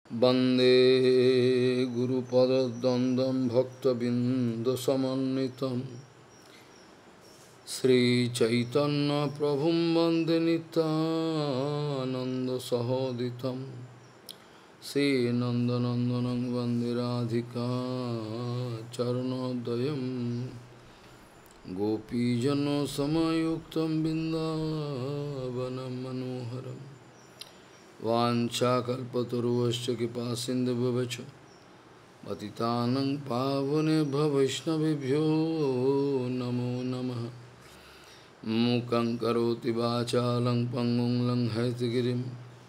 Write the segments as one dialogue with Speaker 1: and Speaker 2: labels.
Speaker 1: वंदे गुरुपद्वंद्वं भक्तबिंदसमन्वितं श्रीचैतन्यप्रभुं वन्दे नित्यानन्दसहोदितं श्रीनन्दनन्दनं वन्दे राधिका चरणोदयं गोपीजनसमयुक्तं बिन्दावनं मनोहरम् वाञ्छाकल्पतरुश्च कृपासिन्धुभ्यश्च पतितानं पावनेभ्यो वैष्णवेभ्यो नमो नमः। मूकं करोति वाचालं पङ्गुं लङ्घयतिगिरिं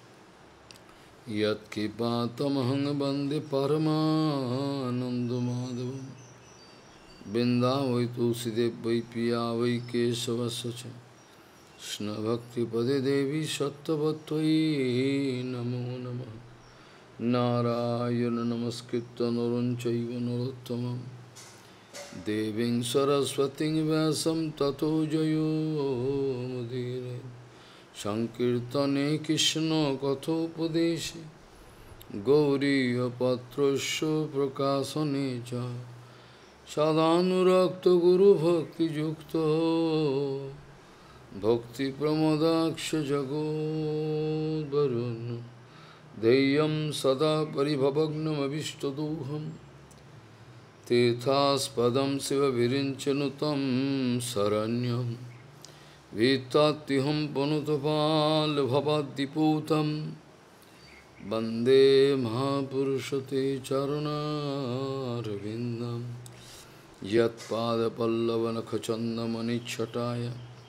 Speaker 1: यत्कृपातमहं वन्दे परमानन्दमाधवं। बिन्दावै तुलसीदेव वै पिया वै केशवस्य च कृष्णभक्तिपदे देवी सत्त्ववत्त्वयि नमो नमः। नारायण नमस्कृत्य नरं चैव नरोत्तमं देवीं सरस्वतीं व्यासं ततो जयो मुदीरये। संकीर्तने कृष्ण कथोपदेशे गौरीयपत्रस्य प्रकाशने च सदानुरक्तो गुरुभक्तियुक्तो भक्तिप्रमोदाक्ष जगोद्वरुन् देयं सदा परिभवग्नमभिष्टदोहं तीर्थास्पदं शिवविरिञ्चनुतं शरण्यं वित्तात्युहं पुनुतपाल्भवाद्दिपूतं वन्दे महापुरुषते चरणारविन्दं यत्पादपल्लवनखचन्दमनिच्छटाय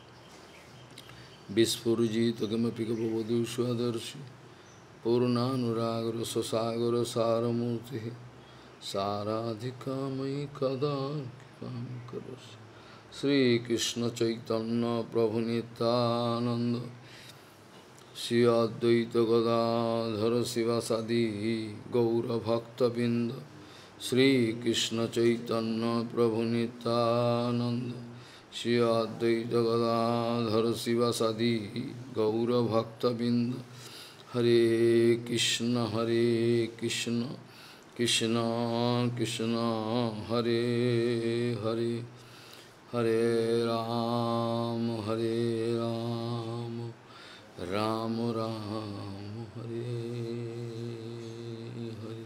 Speaker 1: विस्फुजित किमपि गपवधू स्वदर्शि पूर्णानुरागर स्वसागर सारमूर्ति साराधिका मयि कदा कृपां करोसि। श्रीकृष्ण चैतन्य प्रभु नित्यानंद श्री अद्वैत गदाधर शिवासादि गौरभक्तबिंद श्रीकृष्ण चैतन्य प्रभु नित्यानंद श्री अद्वैत गदाधर शिवासादि गौरभक्तबिंद। हरे कृष्ण कृष्ण कृष्ण हरे हरे हरे राम राम राम हरे हरे।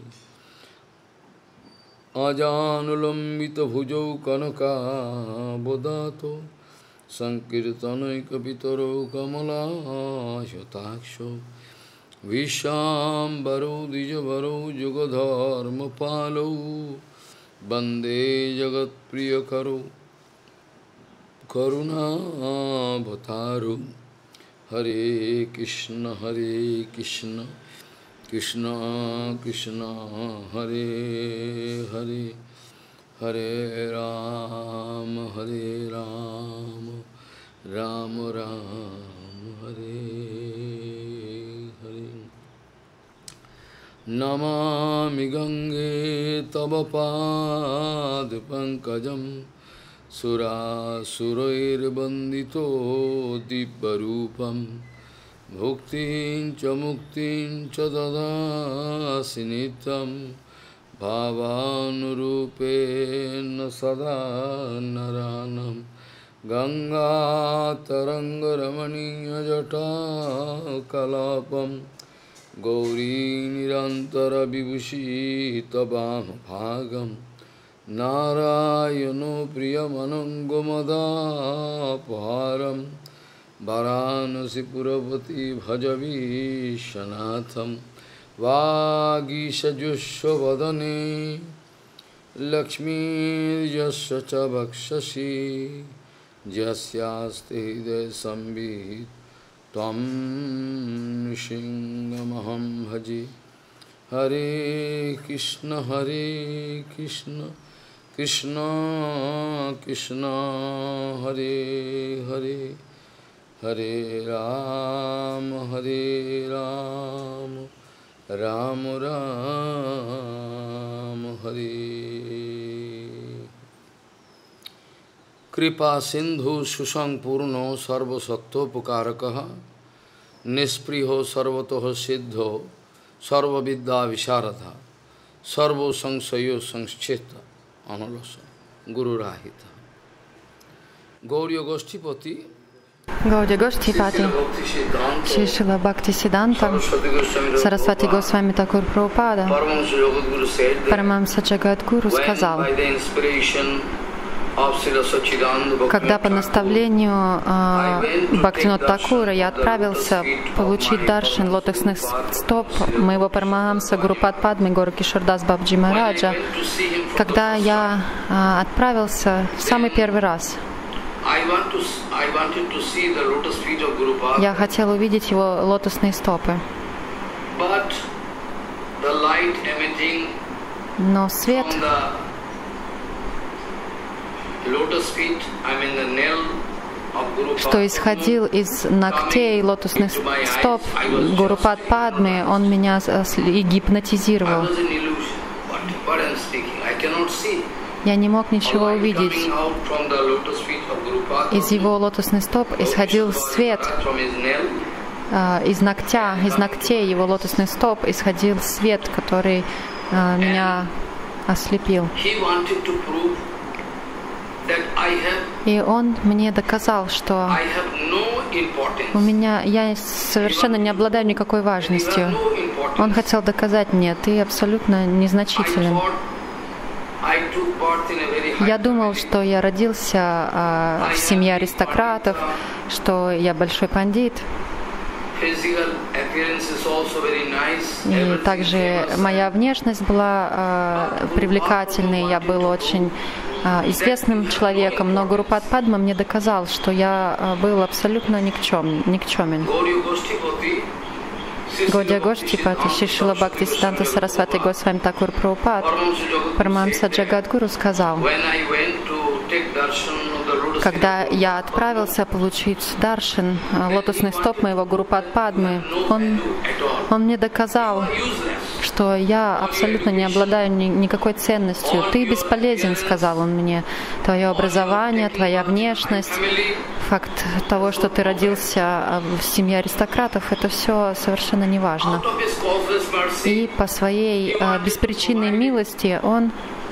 Speaker 1: अजानुलंबित भुजौ कनकाबदातो संकीर्तनैकपितरो कमलायताक्षो विशाम्बरो द्विजवरो जुगधर्मपालो वन्दे जगत्प्रियकरो करुणावतारो। हरे कृष्ण कृष्ण कृष्ण हरे हरे हरे राम राम राम हरे हरे। नमामि गंगे तव पादपङ्कजं सुरासुरैर्वन्दितो दिव्यरूपं भुक्तिं च मुक्तिं च ददासि नित्यं भावानुरूपेण सदा नरानं। गंगातरङ्गरमणीयजटाकलापं गौरी निरन्तरविभूषी तवामभागं नारायणो प्रियमनङ्गमदापहारं वाराणसीपुरपति भजवीशनाथं। वागीशजुष्वदने लक्ष्मीर्यस्य च वक्षसि यस्यास्ति हृदये संवित् त्वं नृसिंहमहं भजे। हरे कृष्ण कृष्ण कृष्ण हरे हरे हरे राम राम राम हरे। कृपा सिंधु सुसंपूर्ण सर्वसत्वोपकारक निष्पृहो सर्वतः सिद्धो sarva vidya visharadha, sarvo sangsayo sangscheta analasa, guru rahita. Gauriya Goshtipati,
Speaker 2: Гаудия Гоштипати, Шрила Бхакти Сиданта, Сарасвати Госвами Такур Прабхупада, Парамамса Джагадгуру сказал, когда по наставлению Бхактивинода Такура я отправился получить даршан лотосных стоп моего Парамахамса Гурупад Падмы Гору Кишордас Бабджи Махараджа, когда я отправился в самый первый раз, я хотел увидеть его лотосные стопы. Но свет, что исходил из ногтей лотосных стоп Гурупад Падмы, он меня и гипнотизировал. Я не мог ничего увидеть. Из его лотосных стоп исходил свет. Из ногтей его лотосных стоп исходил свет, который меня ослепил. И он мне доказал, что я совершенно не обладаю никакой важностью. Он хотел доказать мне, ты абсолютно незначителен. Я думал, что я родился в семье аристократов, что я большой пандит. И также моя внешность была привлекательной, я был очень известным человеком, но Гурупад Падма мне доказал, что я был абсолютно никчемен. Гаудия Гоштипати, Шрила Бхакти Сиданта Сарасвати Госвами Такур Прабхупад, Парамахамса Джагадгуру сказал, когда я отправился получить даршан лотосных стоп моего Гурупад Падмы, он мне доказал, что я абсолютно не обладаю никакой ценностью. Ты бесполезен, сказал он мне. Твое образование, твоя внешность, факт того, что ты родился в семье аристократов, это все совершенно не важно. И по своей беспричинной милости он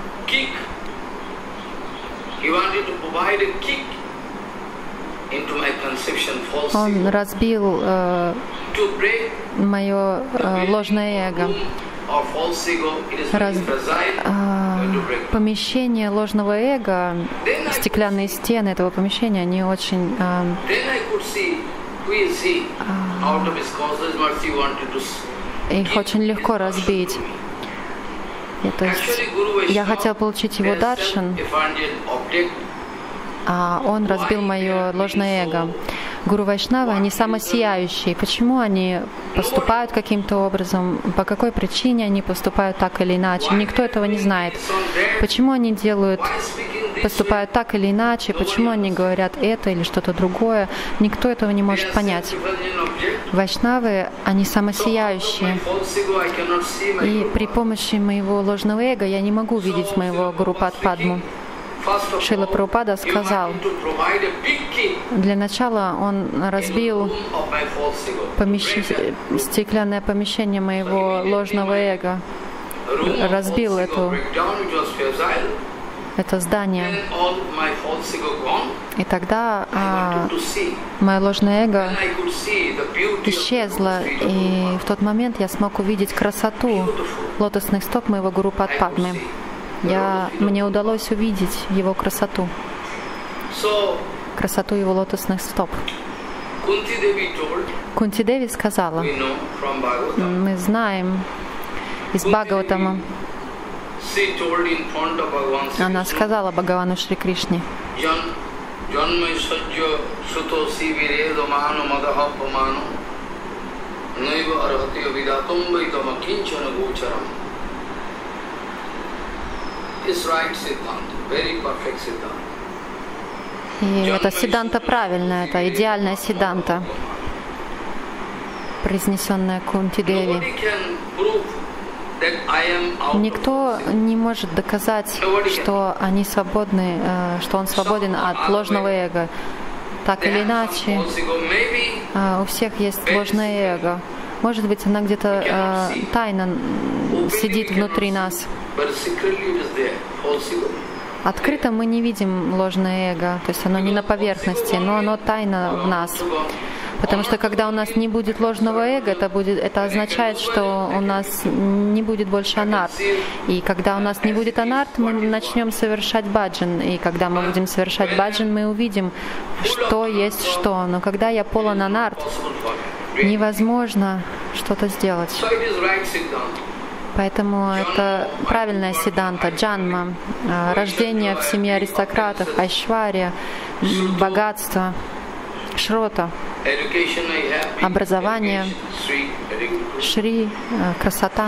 Speaker 2: разбил мое ложное эго. Помещение ложного эго, стеклянные стены этого помещения, они очень их очень легко разбить. То есть я хотел получить его даршан, а он разбил мое ложное эго. Гуру Вайшнавы, они самосияющие. Почему они поступают каким-то образом, по какой причине они поступают так или иначе, никто этого не знает. Почему они поступают так или иначе, почему они говорят это или что-то другое, никто этого не может понять. Вайшнавы, они самосияющие. И при помощи моего ложного эго я не могу видеть моего Гурупад Падму. Шрила Прабхупада сказал, для начала он разбил стеклянное помещение моего ложного эго, разбил это здание. И тогда мое ложное эго исчезло, и в тот момент я смог увидеть красоту лотосных стоп моего Гурупад Падмы. Мне удалось увидеть его красоту его лотосных стоп. Кунти Деви сказала, мы знаем из Бхагаватама, она сказала Бхагавану Шри Кришне, и это сиддханта правильная, это идеальная сиддханта, произнесенная Кунти Деви. Никто не может доказать, что они свободны, что он свободен от ложного эго. Так или иначе, у всех есть ложное эго. Может быть, она где-то тайно сидит внутри нас. Открыто мы не видим ложное эго, то есть оно не на поверхности, но оно тайно в нас. Потому что когда у нас не будет ложного эго, это означает, что у нас не будет больше анарт. И когда у нас не будет анарт, мы начнем совершать баджан. И когда мы будем совершать баджан, мы увидим, что есть что. Но когда я полон анарт, невозможно что-то сделать. Поэтому это правильная сиданта, джанма, рождение в семье аристократов, айшвария, богатство, шрота, образование, шри, красота.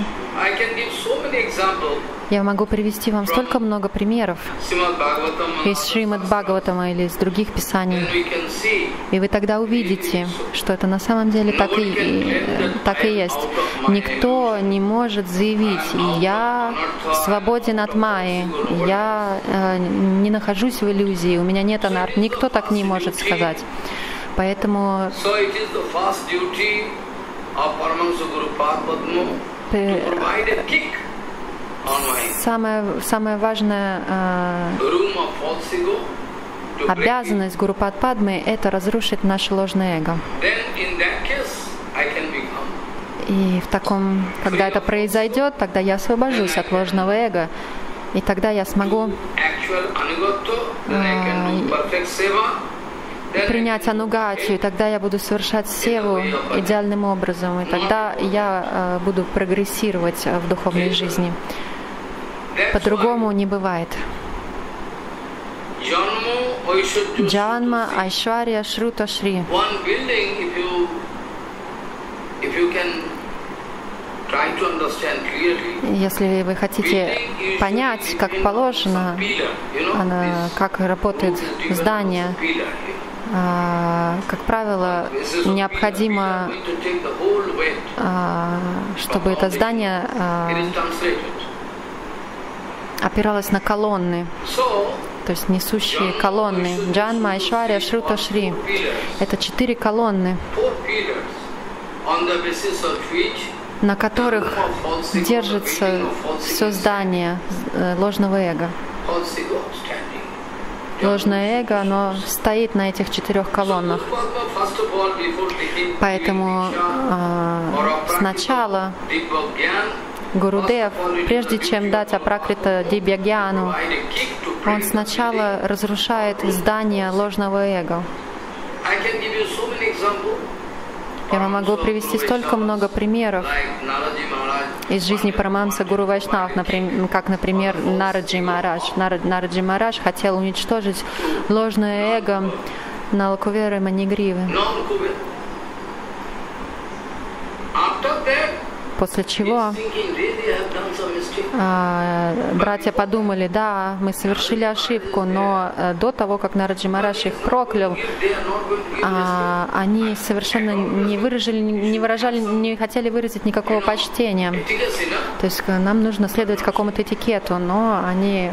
Speaker 2: Я могу привести вам столько много примеров из Шримад Бхагаватама или из других писаний. И вы тогда увидите, что это на самом деле так и есть. Никто не может заявить: «Я свободен от майи, я не нахожусь в иллюзии, у меня нет анарт». Никто так не может сказать. Поэтому самая важная обязанность Гуру Падмы — это разрушить наше ложное эго. И когда это произойдет, тогда я освобожусь от ложного эго, и тогда я смогу принять анугатию, и тогда я буду совершать севу идеальным образом, и тогда я буду прогрессировать в духовной жизни. По-другому не бывает. Джанма, Айшвария, Шрута, Шри. Если вы хотите понять, как положено, как работает здание, как правило, необходимо, чтобы это здание опиралось на колонны, то есть несущие колонны. Джанма, Айшвария, Шрута, Шри. Это 4 колонны, на которых держится все здание ложного эго. Ложное эго, оно стоит на этих 4 колоннах. Поэтому сначала Гурудев, прежде чем дать Апракрита Дибьягьяну, он сначала разрушает здание ложного эго. Я вам могу привести столько много примеров из жизни Парамахамса Гуру Вайшнав, как, например, Нараджи Махарадж. Нараджи Махарадж хотел уничтожить ложное эго Налакуверы Манигривы. После чего братья подумали: да, мы совершили ошибку, но до того, как Нараджи Махарадж их проклял, они совершенно не хотели выразить никакого почтения. То есть нам нужно следовать какому-то этикету, но они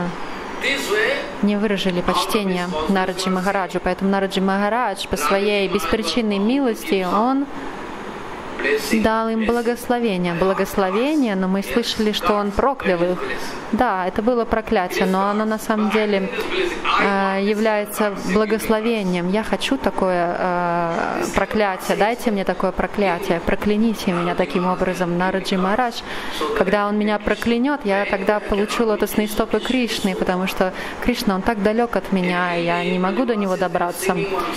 Speaker 2: не выразили почтения Нараджи Махараджу. Поэтому Нараджи Махарадж по своей беспричинной милости, он дал им благословение, но мы слышали, что он проклял их. Да, это было проклятие, но оно на самом деле является благословением. Я хочу такое проклятие, дайте мне такое проклятие, прокляните меня таким образом. Нараджи Махарадж, когда он меня проклянет, я тогда получу лотосные стопы Кришны, потому что Кришна, он так далек от меня, я не могу до него добраться.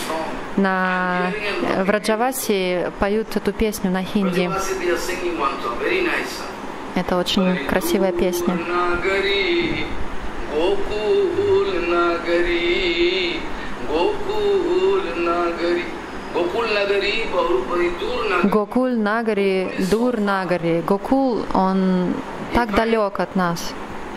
Speaker 2: В Раджаваси поют эту песню на хинди. Это очень красивая песня. Гокуль Нагари, Дур Нагари. Гокул, он так далек от нас.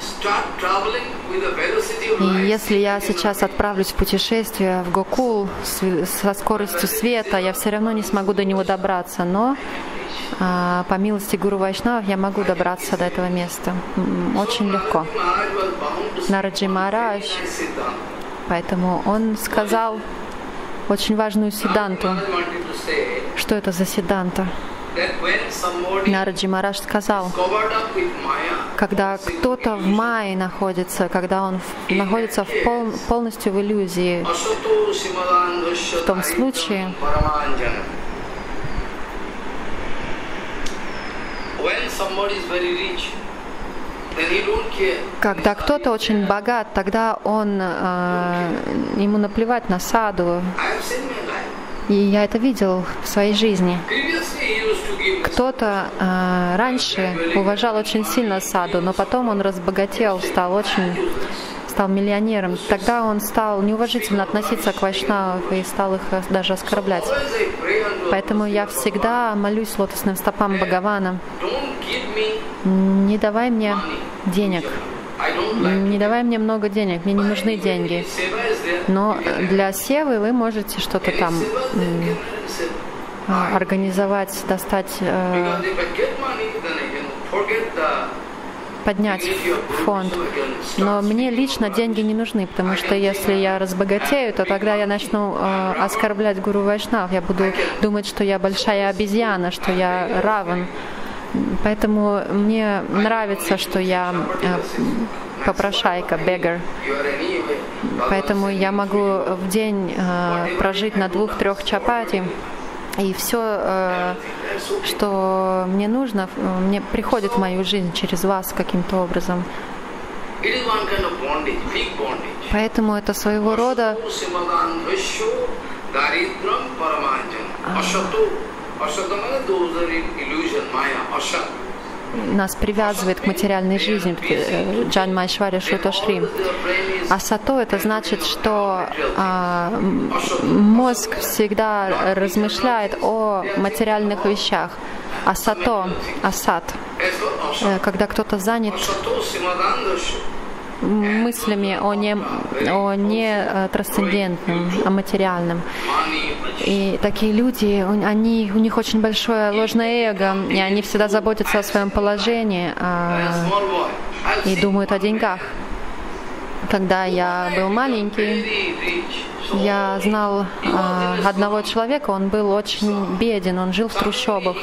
Speaker 2: И если я сейчас отправлюсь в путешествие в Гокул со скоростью света, я все равно не смогу до него добраться. Но по милости Гуру Вайшнав я могу добраться до этого места очень легко. Нараджи Махарадж, поэтому он сказал очень важную сидданту. Что это за сидданта? Нараджи Махарадж сказал, когда кто-то в майе находится, когда он находится полностью в иллюзии, в том случае, когда кто-то очень богат, тогда ему наплевать на саду. И я это видел в своей жизни. Кто-то раньше уважал очень сильно саду, но потом он разбогател, стал миллионером. Тогда он стал неуважительно относиться к вайшнавам и стал их даже оскорблять. Поэтому я всегда молюсь лотосным стопам Бхагавана: не давай мне денег, не давай мне много денег, мне не нужны деньги. Но для севы вы можете что-то там организовать, достать, поднять фонд. Но мне лично деньги не нужны, потому что если я разбогатею, то тогда я начну оскорблять гуру вайшнав. Я буду думать, что я большая обезьяна, что я равен. Поэтому мне нравится, что я попрошайка, beggar. Поэтому я могу в день прожить на 2-3 чапати. И все, что мне нужно, мне приходит в мою жизнь через вас каким-то образом. Поэтому это своего рода нас привязывает к материальной жизни, Джан Майшвария Шрута Шри. А сато — это значит, что мозг всегда размышляет о материальных вещах. А сато, асат, когда кто-то занят мыслями о не трансцендентном, о материальном. И такие люди, у них очень большое ложное эго, и они всегда заботятся о своем положении и думают о деньгах. Когда я был маленький, я знал одного человека, он был очень беден, он жил в трущобах.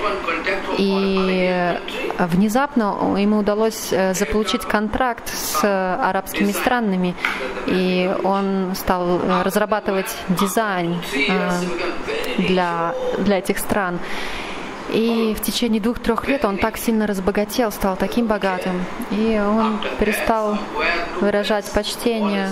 Speaker 2: И внезапно ему удалось заполучить контракт с арабскими странами, и он стал разрабатывать дизайн для этих стран. И в течение 2-3 лет он так сильно разбогател, стал таким богатым, и он перестал выражать почтение.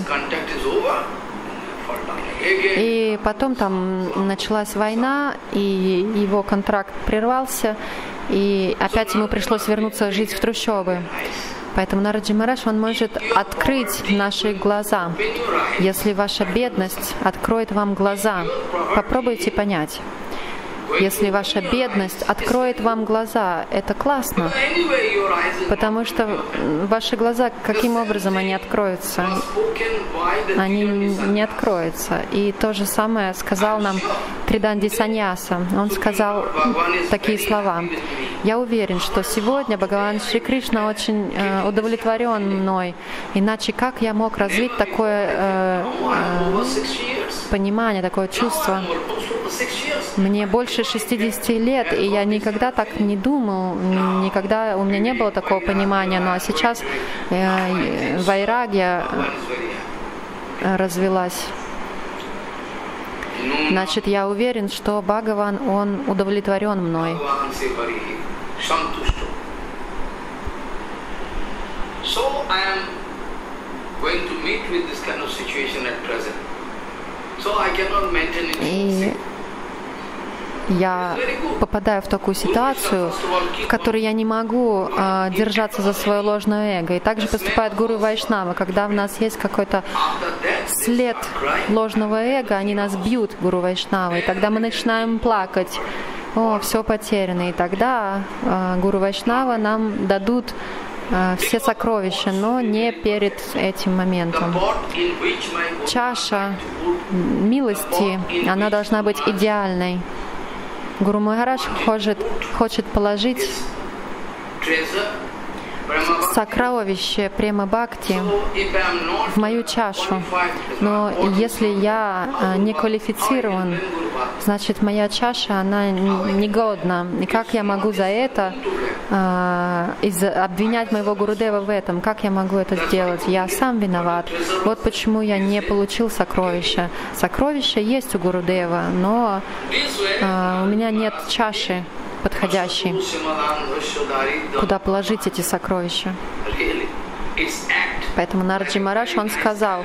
Speaker 2: И потом там началась война, и его контракт прервался, и опять ему пришлось вернуться жить в трущобы. Поэтому Нараджи Махарадж, он может открыть наши глаза. Если ваша бедность откроет вам глаза, попробуйте понять. Если ваша бедность откроет вам глаза, это классно, потому что ваши глаза, каким образом они откроются? Они не откроются. И то же самое сказал нам Триданди Саньяса. Он сказал такие слова: «Я уверен, что сегодня Бхагаван Шри Кришна очень удовлетворен мной, иначе как я мог развить такое понимание, такое чувство? Мне больше 60 лет, и я никогда так не думал, никогда у меня не было такого понимания, ну а сейчас вайрагья развилась. Значит, я уверен, что Бхагаван, он удовлетворен мной». И я попадаю в такую ситуацию, в которой я не могу держаться за свое ложное эго. И также поступает гуру Вайшнава. Когда в нас есть какой-то след ложного эго, они нас бьют, гуру Вайшнавы. И тогда мы начинаем плакать: «О, все потеряно». И тогда гуру Вайшнава нам дадут все сокровища, но не перед этим моментом. Чаша милости, она должна быть идеальной. Гуру Махарадж хочет положить сокровище према бхакти в мою чашу. Но если я не квалифицирован значит, моя чаша, она негодна. И как я могу за это обвинять моего Гурудева в этом? Как я могу это сделать? Я сам виноват. Вот почему я не получил сокровища. Сокровища есть у Гурудева, но у меня нет чаши подходящей, куда положить эти сокровища. Поэтому Нараджи Махарадж, он сказал,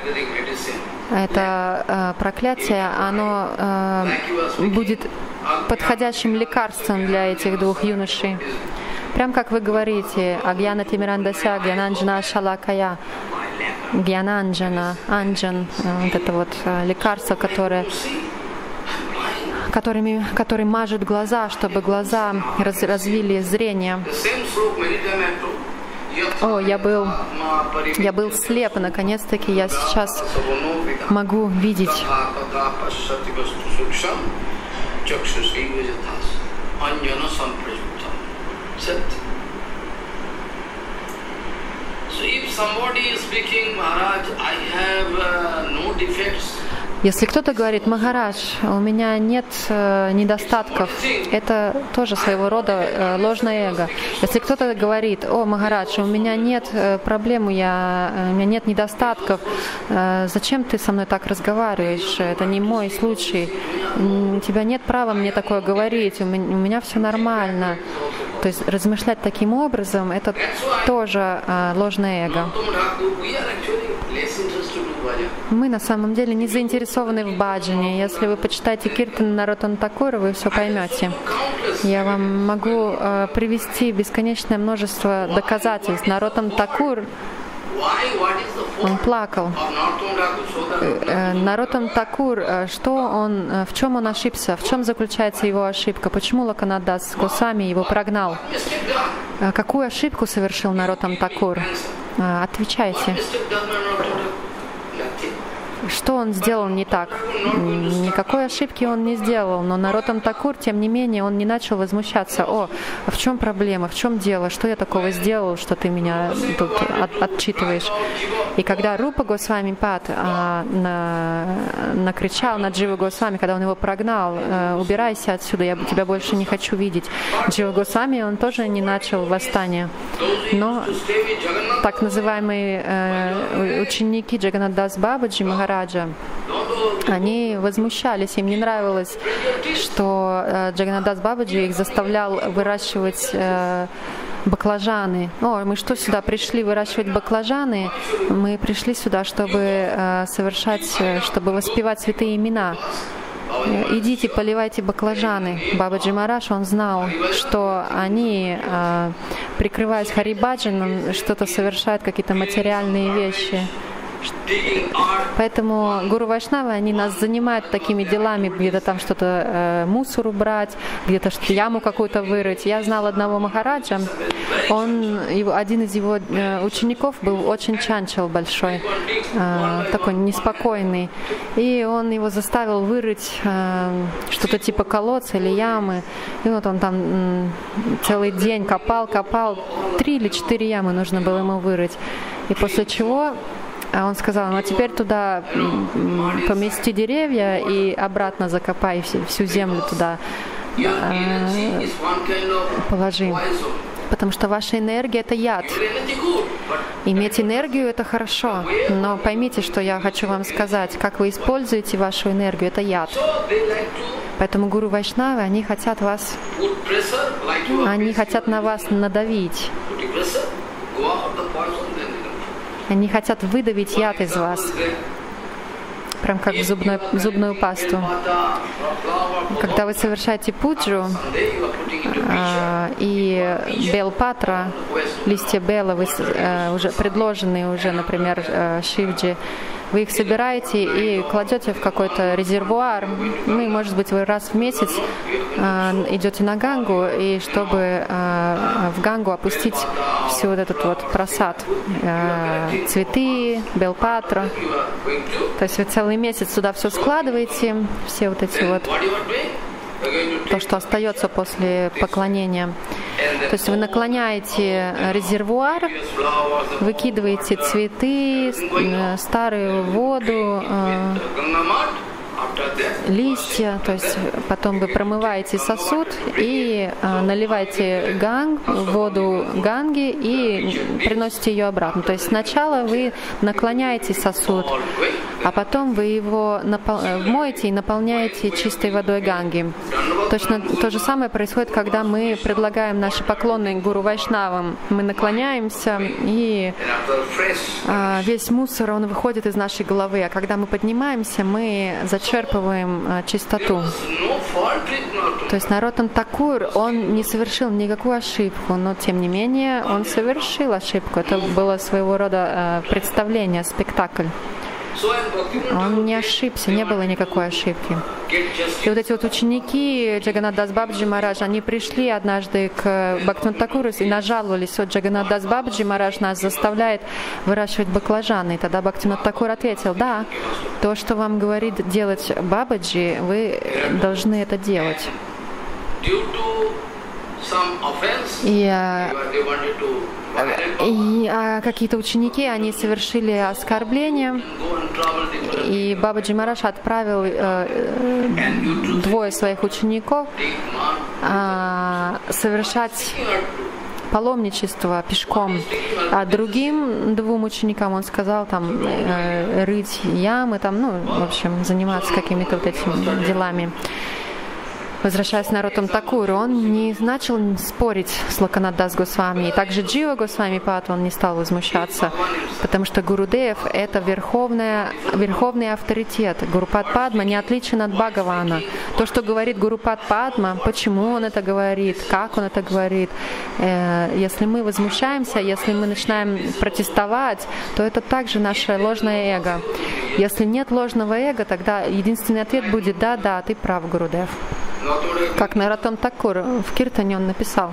Speaker 2: это проклятие, оно будет подходящим лекарством для этих двух юношей. Прям как вы говорите, Агьяна Тимирандася, Гьянанджана Шалакая, Гьянанджана, Анджан, вот это вот лекарство, которое мажет глаза, чтобы глаза развили зрение. О, я был слеп, и наконец-таки я сейчас могу видеть. Если кто-то говорит: Махарадж, у меня нет недостатков, это тоже своего рода ложное эго. Если кто-то говорит: о, Махарадж, у меня нет проблем, у меня нет недостатков, зачем ты со мной так разговариваешь? Это не мой случай. У тебя нет права мне такое говорить, у меня все нормально. То есть размышлять таким образом, это тоже ложное эго. Мы на самом деле не заинтересованы в баджане. Если вы почитаете Киртан Нароттам Такура, вы все поймете. Я вам могу привести бесконечное множество доказательств. Нароттам Такур, он плакал. Нароттам Такур, в чем он ошибся? В чем заключается его ошибка? Почему Локанат Дас Госвами его прогнал? Какую ошибку совершил Нароттам Такур? Отвечайте. Что он сделал не так? Никакой ошибки он не сделал, но Нароттам Такур, тем не менее, он не начал возмущаться. О, а в чем проблема, в чем дело, что я такого сделал, что ты меня тут отчитываешь? И когда Рупа Госвами Пад накричал на Дживу Госвами, когда он его прогнал: убирайся отсюда, я тебя больше не хочу видеть. Джива Госвами, он тоже не начал восстание. Но так называемые ученики Джаганнат Дас Бабаджи Махараджа, они возмущались, им не нравилось, что Джаганнат Дас Бабаджи их заставлял выращивать баклажаны. О, мы что, сюда пришли выращивать баклажаны? Мы пришли сюда, чтобы чтобы воспевать святые имена. Идите, поливайте баклажаны. Бабаджи Махарадж, он знал, что они, прикрываясь Харибаджаном, что-то совершают, какие-то материальные вещи. Поэтому гуру Вайшнавы, они нас занимают такими делами, где-то там что-то мусор убрать, где-то яму какую-то вырыть. Я знал одного Махараджа, один из его учеников был очень чанчал большой, такой неспокойный, и он его заставил вырыть что-то типа колодца или ямы, и вот он там целый день копал, 3 или 4 ямы нужно было ему вырыть, и после чего он сказал: ну а теперь туда помести деревья и обратно закопай, всю землю туда положи. Потому что ваша энергия — это яд. Иметь энергию — это хорошо, но поймите, что я хочу вам сказать. Как вы используете вашу энергию — это яд. Поэтому гуру Вайшнавы, они хотят на вас надавить. Они хотят выдавить яд из вас, прям как в зубную пасту. Когда вы совершаете пуджу, и белпатра, листья бела, уже предложенные уже, например, Шивджи, вы их собираете и кладете в какой-то резервуар. Ну и, может быть, вы раз в месяц идете на Гангу, и чтобы в Гангу опустить всю вот этот вот просад, цветы, белпатра. То есть вы целый месяц сюда все складываете, все вот эти вот, то, что остается после поклонения. То есть вы наклоняете резервуар, выкидываете цветы, старую воду, листья, то есть потом вы промываете сосуд и наливаете воду Ганги и приносите ее обратно. То есть сначала вы наклоняете сосуд, а потом вы его моете и наполняете чистой водой Ганги. Точно то же самое происходит, когда мы предлагаем наши поклоны Гуру Вайшнавам. Мы наклоняемся, и весь мусор, он выходит из нашей головы. А когда мы поднимаемся, мы зачерпываем чистоту. То есть Нароттам Такур, он не совершил никакую ошибку, но тем не менее он совершил ошибку. Это было своего рода представление, спектакль. Он не ошибся, не было никакой ошибки. И вот эти вот ученики Джаганнат-дас Бабаджи Махарадж, они пришли однажды к Бхактивинода Такуру и нажаловались: вот Джаганнат-дас Бабаджи Махарадж нас заставляет выращивать баклажаны. И тогда Бхактивинод Такур ответил: да, то, что вам говорит делать Бабаджи, вы должны это делать. И какие-то ученики, они совершили оскорбление, и Бабаджи Махарадж отправил двое своих учеников совершать паломничество пешком, а другим двум ученикам он сказал там рыть ямы, там, ну, в общем, заниматься какими-то вот этими делами. Возвращаясь к Нароттам Такуру, он не начал спорить с Локанат-дас Госвами. И также Джива Госвами Пад, он не стал возмущаться, потому что Гурудев — это верховный авторитет. Гурупад Падма не отличен от Бхагавана. То, что говорит Гурупад Падма, почему он это говорит, как он это говорит, если мы возмущаемся, если мы начинаем протестовать, то это также наше ложное эго. Если нет ложного эго, тогда единственный ответ будет: да, ты прав, Гурудев. Как Нароттам Такур в Киртане он написал.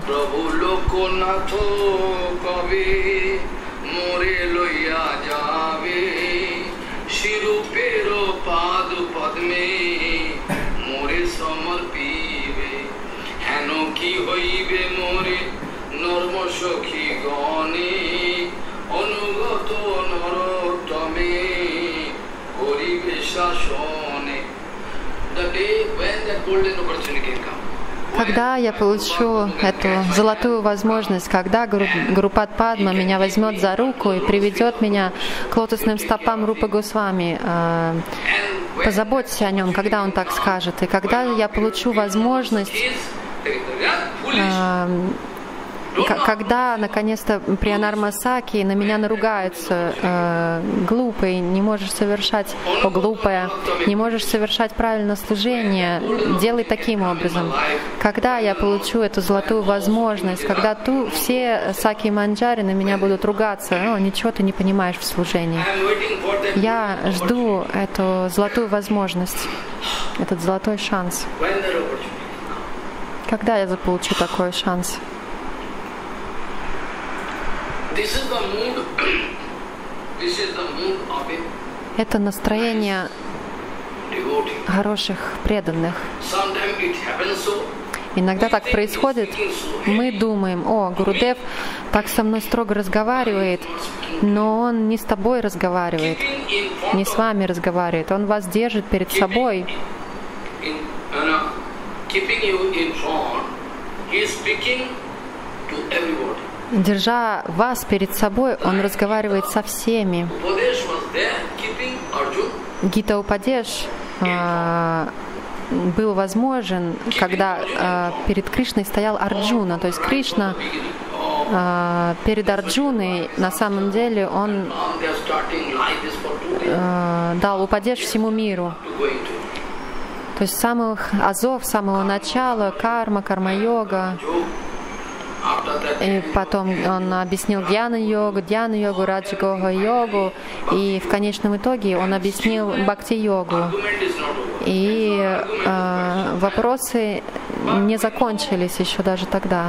Speaker 2: Когда я получу эту золотую возможность, когда Гурупад Падма меня возьмет за руку и приведет меня к лотосным стопам Рупы Госвами, позаботьтесь о нем, когда он так скажет. И когда я получу возможность, когда наконец-то Приянарма Саки на меня наругаются: глупый, не можешь совершать, глупая, не можешь совершать правильное служение, делай таким образом. Когда я получу эту золотую возможность, когда все Саки и Манджари на меня будут ругаться: ничего ты не понимаешь в служении. Я жду эту золотую возможность, этот золотой шанс. Когда я заполучу такой шанс? Это настроение хороших преданных. Иногда так происходит. Мы думаем: о, Гурудев так со мной строго разговаривает, но он не с тобой разговаривает, не с вами разговаривает. Он вас держит перед собой. Держа вас перед собой, он разговаривает со всеми. Гита Упадеш был возможен, когда перед Кришной стоял Арджуна. То есть Кришна перед Арджуной, на самом деле, он дал Упадеш всему миру. То есть с самых азов, с самого начала, карма, карма-йога. И потом он объяснил Дьяна-йогу, Раджа-йогу, и в конечном итоге он объяснил Бхакти-йогу. И вопросы не закончились еще даже тогда.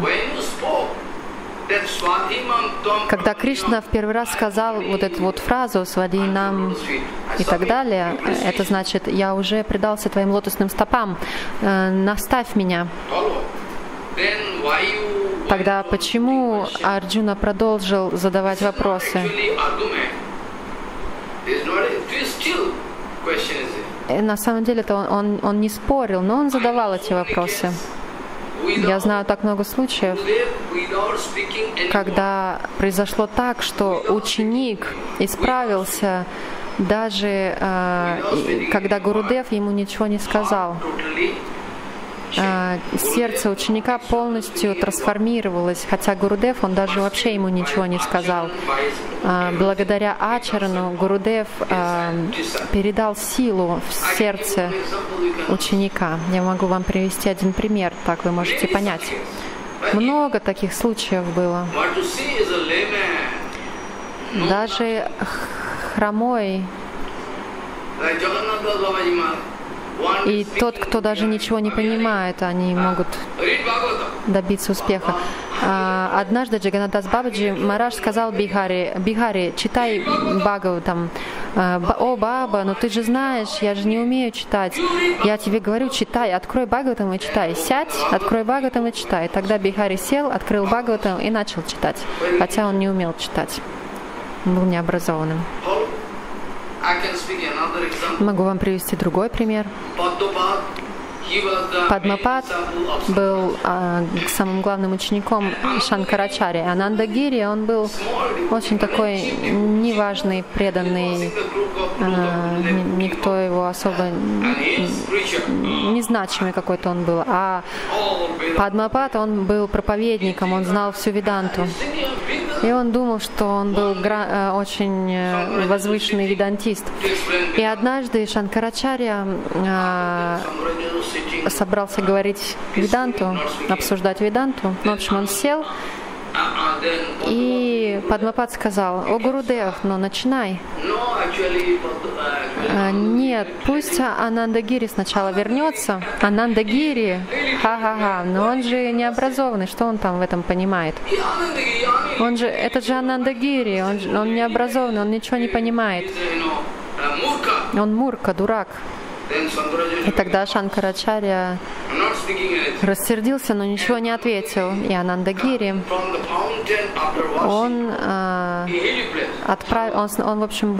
Speaker 2: Когда Кришна в первый раз сказал вот эту вот фразу «Свадинам» и так далее, это значит: я уже предался твоим лотосным стопам, наставь меня. Тогда почему Арджуна продолжил задавать вопросы? на самом деле-то он не спорил, но он задавал эти вопросы. Я знаю так много случаев, когда произошло так, что ученик исправился, даже когда Гурудев ему ничего не сказал. Сердце ученика полностью трансформировалось, хотя Гурудев, он даже вообще ему ничего не сказал. Благодаря Ачарану Гурудев передал силу в сердце ученика. Я могу вам привести один пример, так вы можете понять. Много таких случаев было. Даже хромой и тот, кто даже ничего не понимает, они могут добиться успеха. Однажды Джаганнатас Бабаджи Махарадж сказал Бихари, читай Бхагаватам. О, Баба, ну ты же знаешь, я же не умею читать. Я тебе говорю, читай, открой Бхагаватам и читай. Сядь, открой Бхагаватам и читай. Тогда Бихари сел, открыл Бхагаватам и начал читать, хотя он не умел читать. Он был необразованным. Могу вам привести другой пример. Падмапад был самым главным учеником Шанкарачарьи. Анандагири, он был очень такой неважный, преданный, никто его особо незначимый какой-то он был. А Падмапад, он был проповедником, он знал всю Веданту. И он думал, что он был очень возвышенный ведантист. И однажды Шанкарачарья собрался говорить Веданту, обсуждать Веданту. В общем, он сел, и Падмапад сказал: «О, Гурудев, ну начинай». Нет, пусть Анандагири сначала вернется. Анандагири, ха-ха-ха, но он же необразованный, что он там в этом понимает? Это же Анандагири, он необразованный, он ничего не понимает. Он мурка, дурак. И тогда Шанкарачарья рассердился, но ничего не ответил. И Анандагири, он в общем,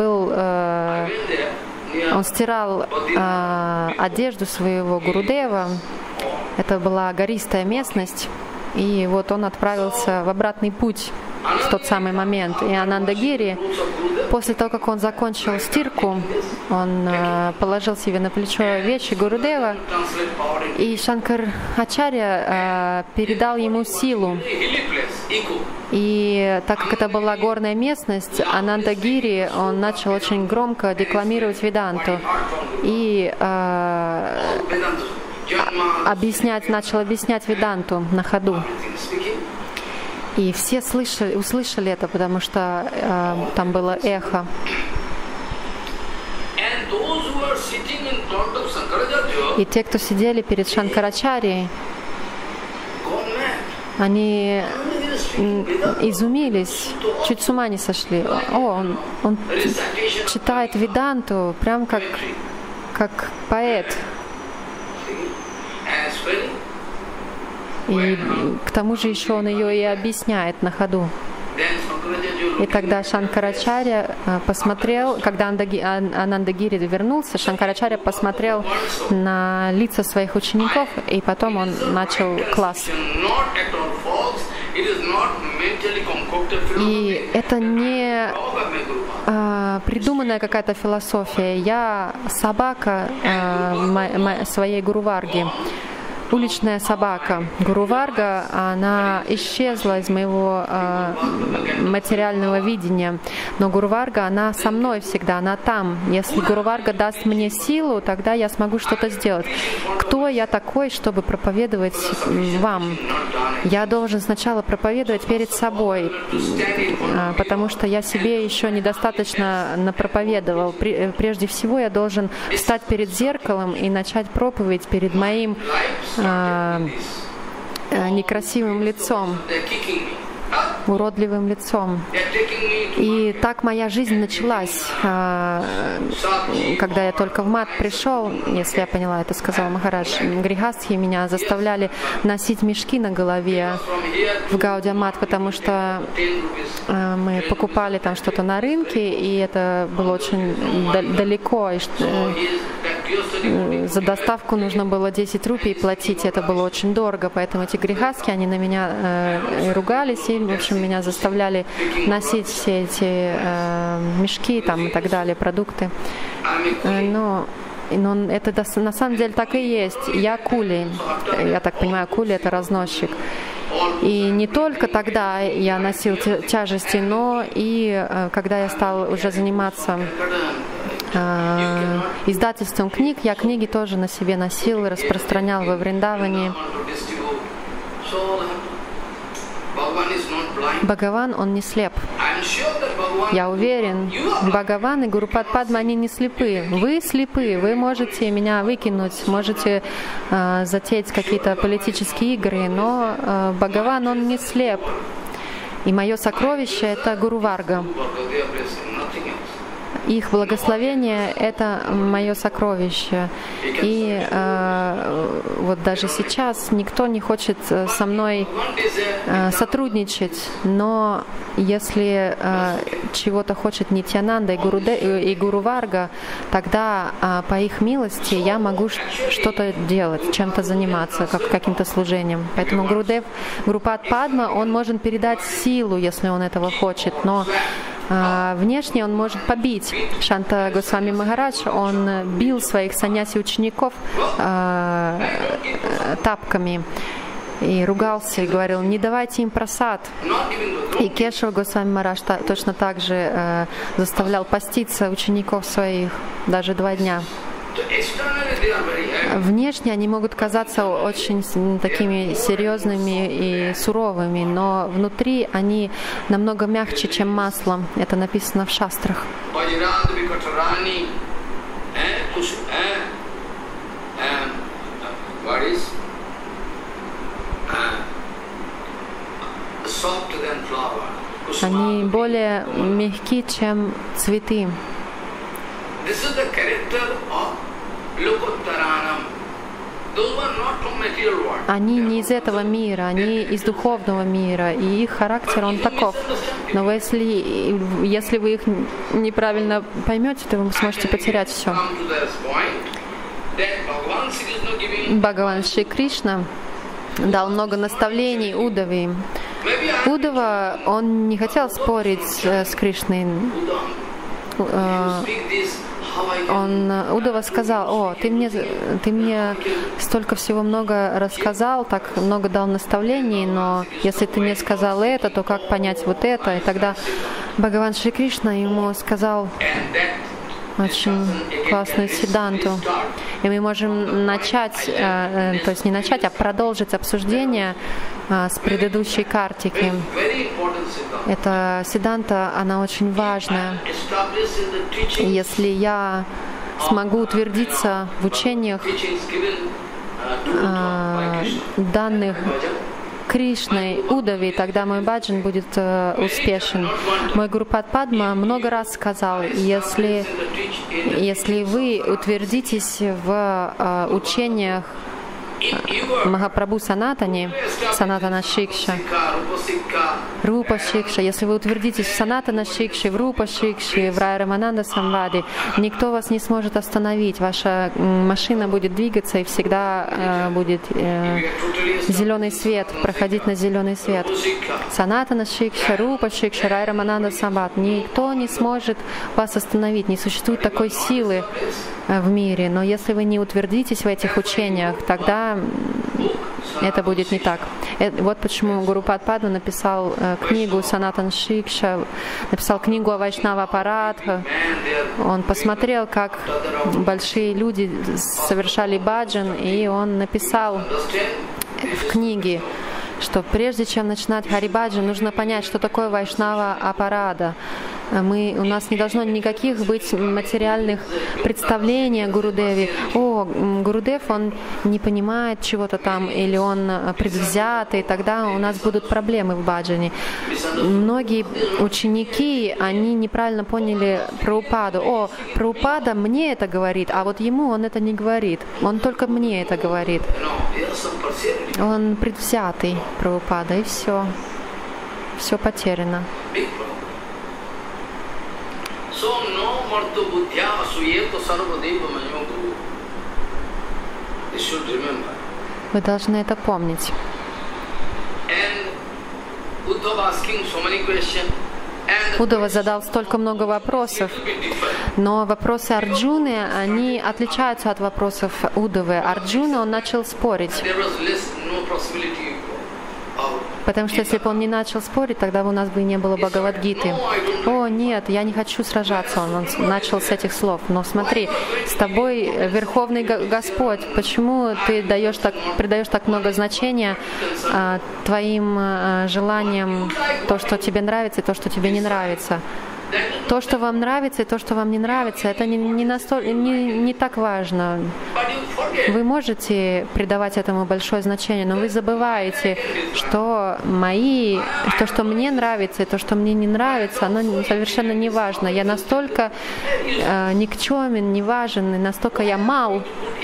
Speaker 2: он стирал одежду своего Гурудева. Это была гористая местность. И вот он отправился в обратный путь в тот самый момент. И Анандагири, после того, как он закончил стирку, он положил себе на плечо вещи Гурудева, и Шанкарачарья передал ему силу. И так как это была горная местность, Анандагири, он начал очень громко декламировать Веданту. И начал объяснять Веданту на ходу. И все услышали это, потому что там было эхо. И те, кто сидели перед Шанкарачарьей, они изумились, чуть с ума не сошли. Он читает Веданту прям как поэт. И к тому же еще он ее и объясняет на ходу. И тогда Шанкарачарья посмотрел, когда Анандагири вернулся, Шанкарачарья посмотрел на лица своих учеников, и потом он начал класс. И это не придуманная какая-то философия. Я собака своей Гуруварги. Уличная собака. Гуруварга, она исчезла из моего материального видения. Но Гуруварга, она со мной всегда, она там. Если Гуруварга даст мне силу, тогда я смогу что-то сделать. Кто я такой, чтобы проповедовать вам? Я должен сначала проповедовать перед собой, потому что я себе еще недостаточно напроповедовал. Прежде всего, я должен встать перед зеркалом и начать проповедь перед моим некрасивым лицом, уродливым лицом. И так моя жизнь началась, когда я только в мат пришел, если я поняла, это сказал Махарадж. Грихастхи меня заставляли носить мешки на голове в Гаудия мат, потому что мы покупали там что-то на рынке, и это было очень далеко. за доставку нужно было 10 рупий платить, это было очень дорого, поэтому эти грехастхи, они на меня ругались, и, в общем, меня заставляли носить все эти мешки там, и так далее, продукты. Но это на самом деле так и есть. Я кули, я так понимаю, кули — это разносчик. И не только тогда я носил тяжести, но и когда я стал уже заниматься издательством книг, я книги тоже на себе носил, распространял во Вриндаване. Бхагаван, он не слеп. Я уверен, Бхагаван и Гурупад Падма, они не слепы. Вы слепы, вы можете меня выкинуть, можете затеять какие-то политические игры, но Бхагаван, он не слеп. И мое сокровище — это Гуру Варга. Их благословение — это мое сокровище. И вот даже сейчас никто не хочет со мной сотрудничать, но если чего-то хочет Нитьянанда и Гуру Варга, тогда по их милости я могу что-то делать, чем-то заниматься, каким-то служением. Поэтому Гурупад Падма, он может передать силу, если он этого хочет, но внешне он может побить. Шанта Госвами Махарадж, он бил своих саньяси-учеников тапками и ругался, и говорил: не давайте им прасад. И Кешава Госвами Махарадж точно так же заставлял поститься учеников своих даже 2 дня. Внешне они могут казаться очень такими серьезными и суровыми, но внутри они намного мягче, чем масло. Это написано в шастрах. Они более мягки, чем цветы. Они не из этого мира, они из духовного мира, и их характер, он таков. Но если вы их неправильно поймете, то вы сможете потерять все. Бхагаван Шри Кришна дал много наставлений Удаве. Удава, он не хотел спорить с Кришной. Удава сказал: о, ты мне столько всего много рассказал, так много дал наставлений, но если ты мне сказал это, то как понять вот это? И тогда Бхагаван Шри Кришна ему сказал очень классную сиддханту. И мы можем начать, то есть не начать, а продолжить обсуждение с предыдущей картики. Эта сиддханта, она очень важная. Если я смогу утвердиться в учениях, данных Кришной, Удаве, тогда мой баджан будет успешен. Мой Гурупад Падма много раз сказал: если вы утвердитесь в учениях Махапрабху Санатани, Санатана Шикша, Рупа Шикша, если вы утвердитесь в Санатана Шикше, в Рупа Шикше, в Рай Рамананда Самвади, никто вас не сможет остановить. Ваша машина будет двигаться и всегда будет зеленый свет, проходить на зеленый свет. Санатана Шикша, Рупа Шикша, Рай Рамананда Самвад. Никто не сможет вас остановить. Не существует такой силы в мире. Но если вы не утвердитесь в этих учениях, тогда это будет не так. Вот почему Гурупад Падма написал книгу Санатан Шикша, написал книгу о Вайшнава Парадха. Он посмотрел, как большие люди совершали баджан, и он написал в книге, что прежде чем начинать Харибаджан, нужно понять, что такое Вайшнава Апарада. У нас не должно никаких быть материальных представлений о Гурудеве. О, Гурудев, он не понимает чего-то там, или он предвзятый, тогда у нас будут проблемы в баджане. Многие ученики, они неправильно поняли Прабхупаду. О, Прабхупада мне это говорит, а вот ему он это не говорит. Он только мне это говорит. Он предвзятый, Прабхупада, и все. Все потеряно. Вы должны это помнить. Уддава задал столько много вопросов, но вопросы Арджуны, они отличаются от вопросов Уддавы. Арджуна, он начал спорить. Потому что если бы он не начал спорить, тогда у нас бы не было Бхагавад-гиты. О, нет, я не хочу сражаться. Он начал с этих слов. Но смотри, с тобой Верховный Господь, почему ты придаешь так много значения твоим желаниям, то, что тебе нравится, и то, что тебе не нравится? То, что вам нравится, и то, что вам не нравится, это не так важно. Вы можете придавать этому большое значение, но вы забываете, что то, что мне нравится, и то, что мне не нравится, оно совершенно не важно. Я настолько никчемен, не важен, и настолько я мал.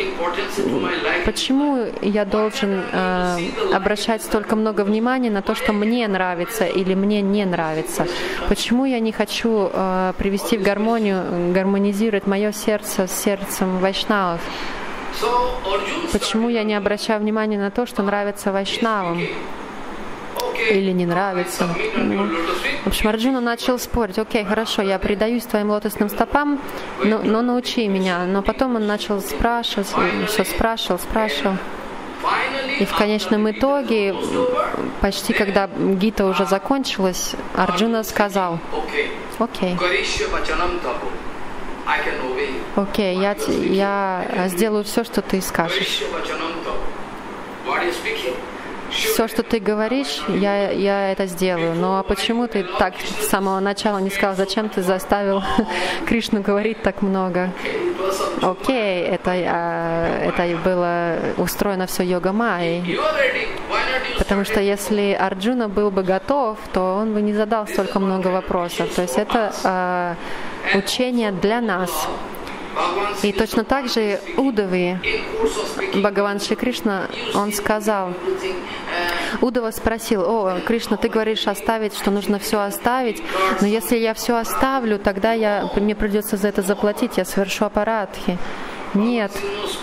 Speaker 2: Почему я должен обращать столько много внимания на то, что мне нравится или мне не нравится? Почему я не хочу привести в гармонию, гармонизировать мое сердце с сердцем вайшнавов? Почему я не обращаю внимания на то, что нравится вайшнавам или не нравится? В общем, Арджуна начал спорить. Окей, хорошо, я предаюсь твоим лотосным стопам, но научи меня. Но потом он начал спрашивать, все спрашивал. И в конечном итоге, почти когда гита уже закончилась, Арджуна сказал: окей, я сделаю все, что ты скажешь. Все, что ты говоришь, я это сделаю. Но почему ты так с самого начала не сказал, зачем ты заставил Кришну говорить так много? Окей, это было устроено все йога-майей. Потому что если Арджуна был бы готов, то он бы не задал столько много вопросов. То есть это учение для нас. И точно так же Уддаве, Бхагаван Шри Кришна, он сказал, Уддава спросил: о, Кришна, ты говоришь оставить, что нужно все оставить, но если я все оставлю, тогда мне придется за это заплатить, я совершу апарадхи. Нет.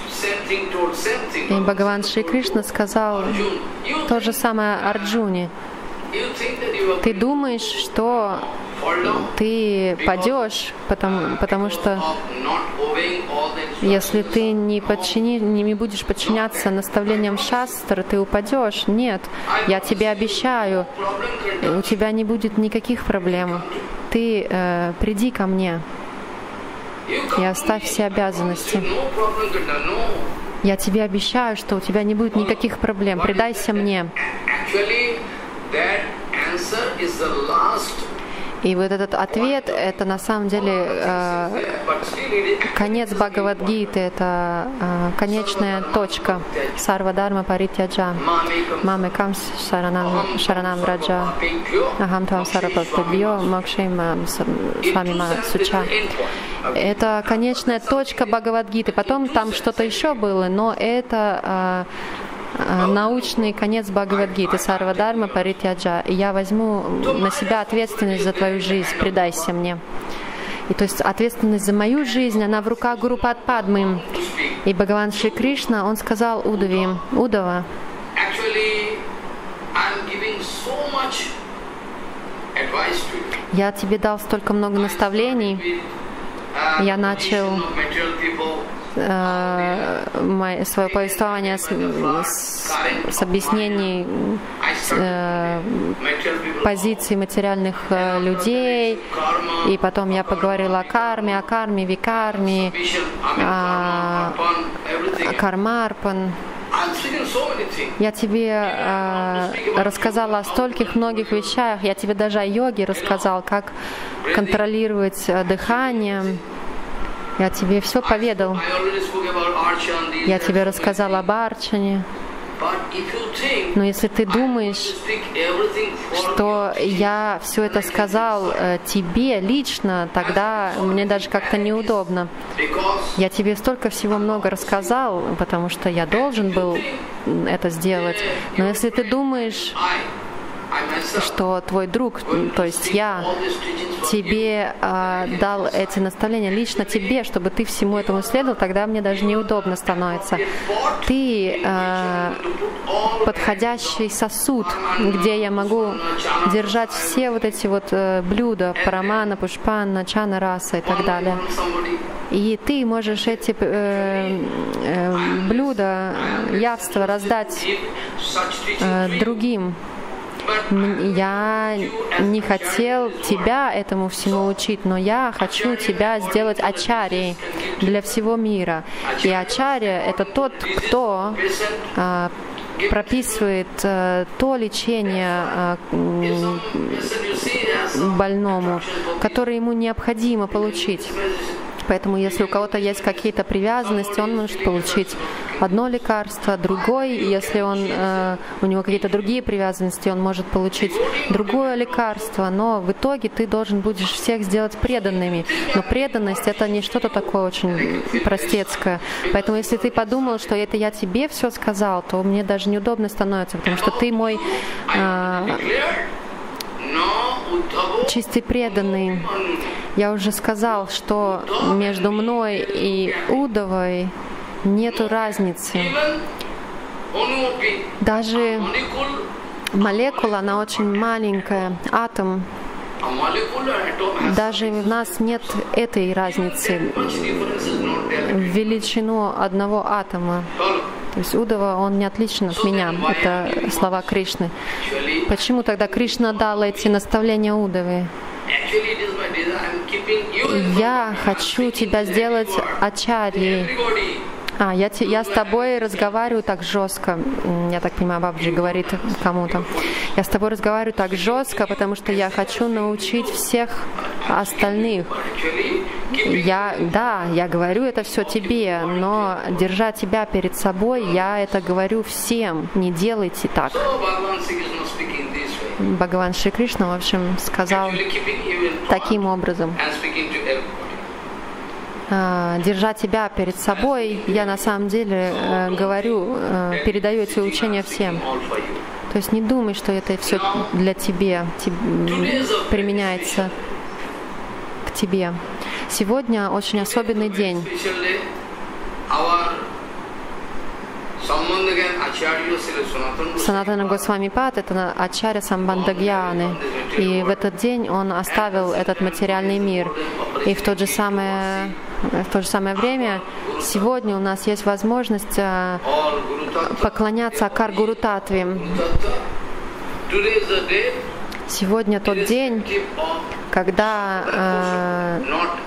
Speaker 2: И Бхагаван Шри Кришна сказал то же самое Арджуне. Ты думаешь, что ты падешь, потому что если ты не будешь подчиняться наставлениям шастры, ты упадешь. Нет, я тебе обещаю, у тебя не будет никаких проблем. Ты приди ко мне и оставь все обязанности. Я тебе обещаю, что у тебя не будет никаких проблем. Предайся мне. И вот этот ответ, это на самом деле конец Бхагавад-гиты, это конечная точка. Сарвадарма паритяджа, мамекам шаранам враджа, ахам твам сарапапабьё, мокшейма свамима суча. Это конечная точка Бхагавад-гиты. Потом там что-то еще было, но это научный конец Бхагавад-гиты, Сарвадарма паритяджа. И я возьму на себя ответственность за твою жизнь, предайся мне. И то есть ответственность за мою жизнь, она в руках Гуру Падмы. И Бхагаван Шри Кришна, он сказал Уддаве: Уддава, я тебе дал столько много наставлений, я начал свое повествование с объяснений позиций материальных людей, и потом я поговорила о карме, викарме, кармарпан. Я тебе рассказала о стольких многих вещах, я тебе даже о йоге рассказал, как контролировать дыхание. Я тебе все поведал. Я тебе рассказал об Арчане. Но если ты думаешь, что я все это сказал тебе лично, тогда мне даже как-то неудобно. Я тебе столько всего много рассказал, потому что я должен был это сделать. Но если ты думаешь, что твой друг, то есть я, тебе дал эти наставления лично тебе, чтобы ты всему этому следовал, тогда мне даже неудобно становится. Ты подходящий сосуд, где я могу держать все вот эти вот блюда, парамана, пушпана, чана, раса и так далее. И ты можешь эти блюда, явства раздать другим. Я не хотел тебя этому всему учить, но я хочу тебя сделать ачарьей для всего мира. И ачарья — это тот, кто прописывает то лечение больному, которое ему необходимо получить. Поэтому, если у кого-то есть какие-то привязанности, он может получить одно лекарство, другое. Если у него какие-то другие привязанности, он может получить другое лекарство. Но в итоге ты должен будешь всех сделать преданными. Но преданность — это не что-то такое очень простецкое. Поэтому, если ты подумал, что это я тебе все сказал, то мне даже неудобно становится, потому что ты мой чистый преданный. Я уже сказал, что между мной и Удавой нету разницы. Даже молекула, она очень маленькая, атом. Даже в нас нет этой разницы в величину одного атома. То есть Удава, он не отличен от меня. Это слова Кришны. Почему тогда Кришна дал эти наставления Удаве? Я хочу тебя сделать ачарьей. Я с тобой разговариваю так жестко. Я так понимаю, Бабаджи говорит кому-то. Я с тобой разговариваю так жестко, потому что я хочу научить всех остальных. Я говорю это все тебе, но держа тебя перед собой, я это говорю всем. Не делайте так. Бхагаван Шри Кришна, в общем, сказал таким образом. Держа тебя перед собой, я на самом деле говорю, передаю эти учения всем. То есть не думай, что это все для тебя, применяется к тебе. Сегодня очень особенный день. Санатана Госвами Пад — это ачарья Самбандагьяны. И в этот день он оставил этот материальный мир. И в то же самое время сегодня у нас есть возможность поклоняться Акар Гуру Татве. Сегодня тот день, когда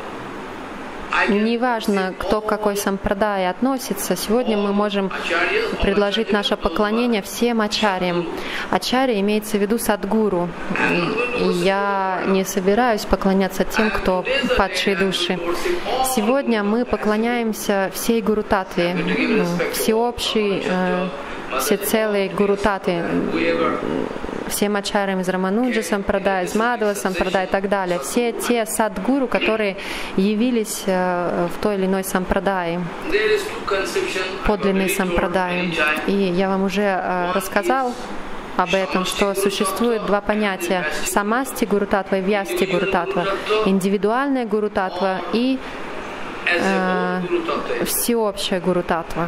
Speaker 2: неважно, кто к какой сампрадае относится, сегодня мы можем предложить наше поклонение всем ачарьям. Ачарья имеется в виду садгуру. И я не собираюсь поклоняться тем, кто падшие души. Сегодня мы поклоняемся всей Гуру Татве, всеобщей, всецелой Гуру Татве, всем ачарьям из Рамануджа сампрадай, из Мадхава сампрадай и так далее. Все те садгуру, которые явились в той или иной сампрадае, подлинной сампрадае. И я вам уже рассказал об этом, что существует два понятия: самасти Гуру Татва и вьясти Гуру Татва, индивидуальная Гуру Татва и всеобщая Гуру Татва.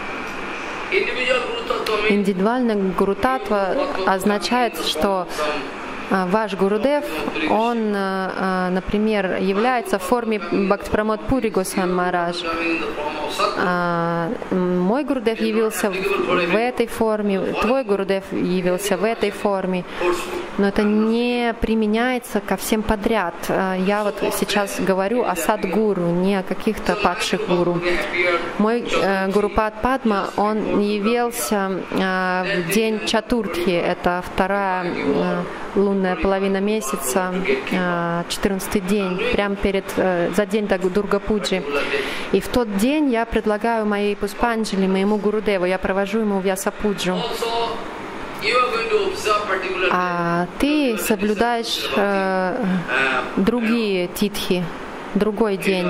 Speaker 2: Индивидуальная Гуру Татва означает, что ваш Гурудев, он, например, является в форме Бхактипрамод Пури Госвами Махарадж. Мой Гурудев явился в этой форме, твой Гурудев явился в этой форме. Но это не применяется ко всем подряд. Я вот сейчас говорю о садгуру, не о каких-то падших гуру. Мой Гурупад Падма, он явился в день Чатуртхи, это вторая лунная половина месяца, 14-й день, прямо за день до Дурга-пуджи. И в тот день я предлагаю моей Пуспанджали, моему Гурудеву, я провожу ему Вьяса-пуджу. А ты соблюдаешь другие титхи, другой день.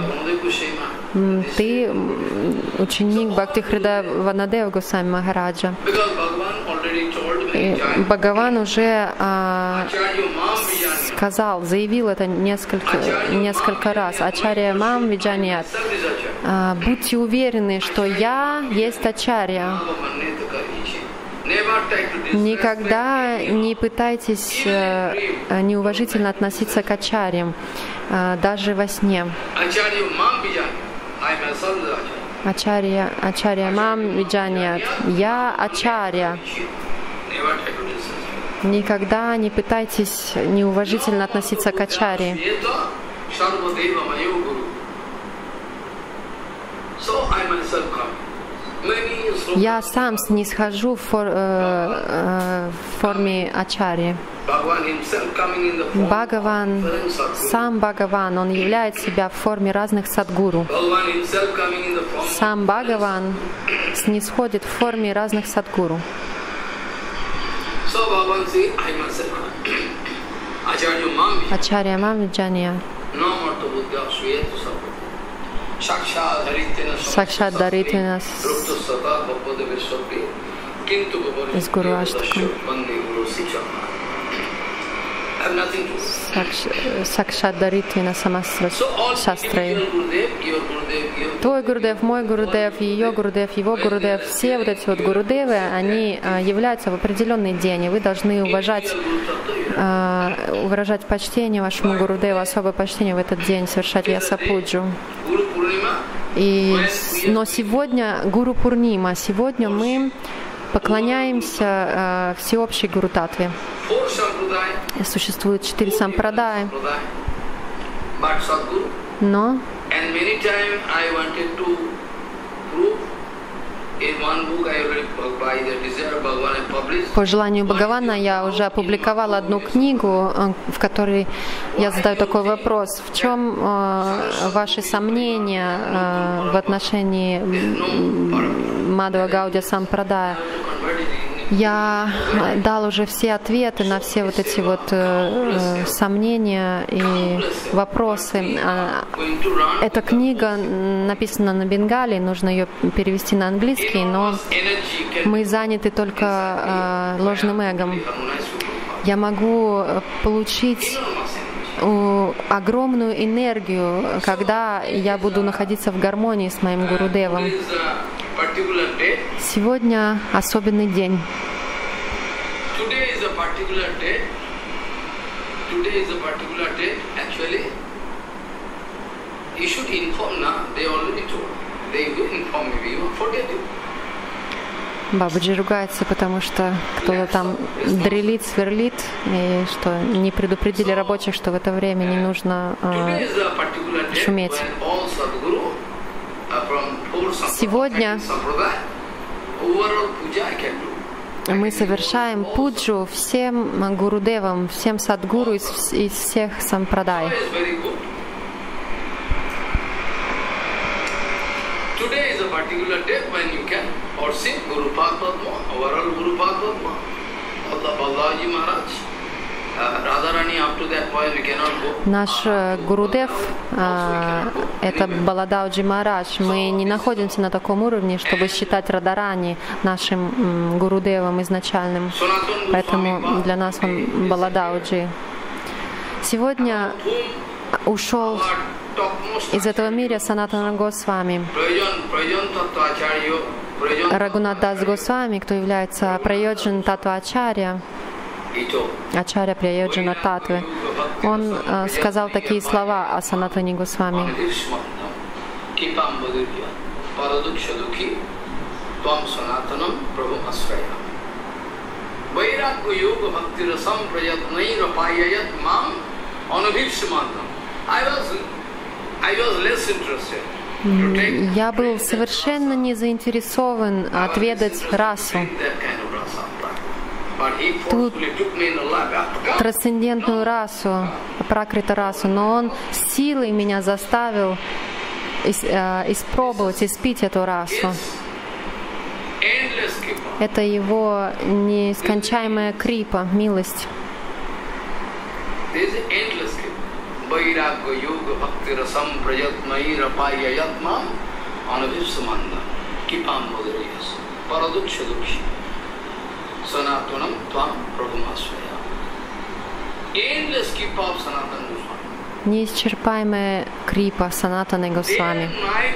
Speaker 2: Ты ученик Бхакти Хридая Ванадева Госвами Махараджа. Бхагаван уже сказал, заявил это несколько раз. Ачарья мам виджаният. Будьте уверены, что я есть ачарья. Никогда не пытайтесь неуважительно относиться к ачарьям, даже во сне. Ачарья мам виджаният. Я ачарья. Никогда не пытайтесь неуважительно относиться к ачарье. Я сам снисхожу в форме ачарьи. Бхагаван, сам Бхагаван, он являет себя в форме разных садгуру. Сам Бхагаван снисходит в форме разных садгуру. Ачарья мам виджаният. Сакшат Даритвина из Гуру Аштака. Сакшат Даритвина Самастра Шастрай. Твой Гурудев, мой Гурудев, ее Гурудев, его Гурудев, все вот эти вот Гурудевы, они являются в определенный день, и вы должны выражать почтение вашему Гурудеву, особое почтение в этот день, совершать Вьясапуджу. Но сегодня Гуру Пурнима, сегодня мы поклоняемся всеобщей Гуру Татве. Существует 4 сампрадаи, но по желанию Бхагавана я уже опубликовала одну книгу, в которой я задаю такой вопрос: в чем ваши сомнения в отношении Мадхава Гаудия Сампрадая? Я дал уже все ответы на все вот эти вот сомнения и вопросы. Эта книга написана на бенгале, нужно ее перевести на английский, но мы заняты только ложным эгом. Я могу получить огромную энергию, когда я буду находиться в гармонии с моим Гурудевом. Сегодня особенный день. Бабаджи ругается, потому что кто-то там дрелит, сверлит, и что не предупредили рабочих, что в это время не нужно шуметь. Сегодня мы совершаем пуджу всем гурудевам, всем садгуру из всех сампрадай. Наш Гурудев — это Баладауджи Махарадж. Мы не находимся на таком уровне, чтобы считать Радарани нашим Гурудевом изначальным. Поэтому для нас он Баладауджи. Сегодня ушел из этого мира Санатана Госвами. Рагунат Дас Госвами, кто является Прайоджан Татва Ачарья, Ачарья Прайоджана Татвы, он сказал такие слова о Санатане Госвами. Я был совершенно не заинтересован отведать расу, ту трансцендентную расу, пракрита расу, но он силой меня заставил испробовать, испить эту расу. Это его нескончаемая крипа, милость.
Speaker 1: Sanatanam Tvam Prabhumasvaya. Endless keep of Sanatana Goswami.
Speaker 2: Неисчерпаемая крипа Санатаны Госвами.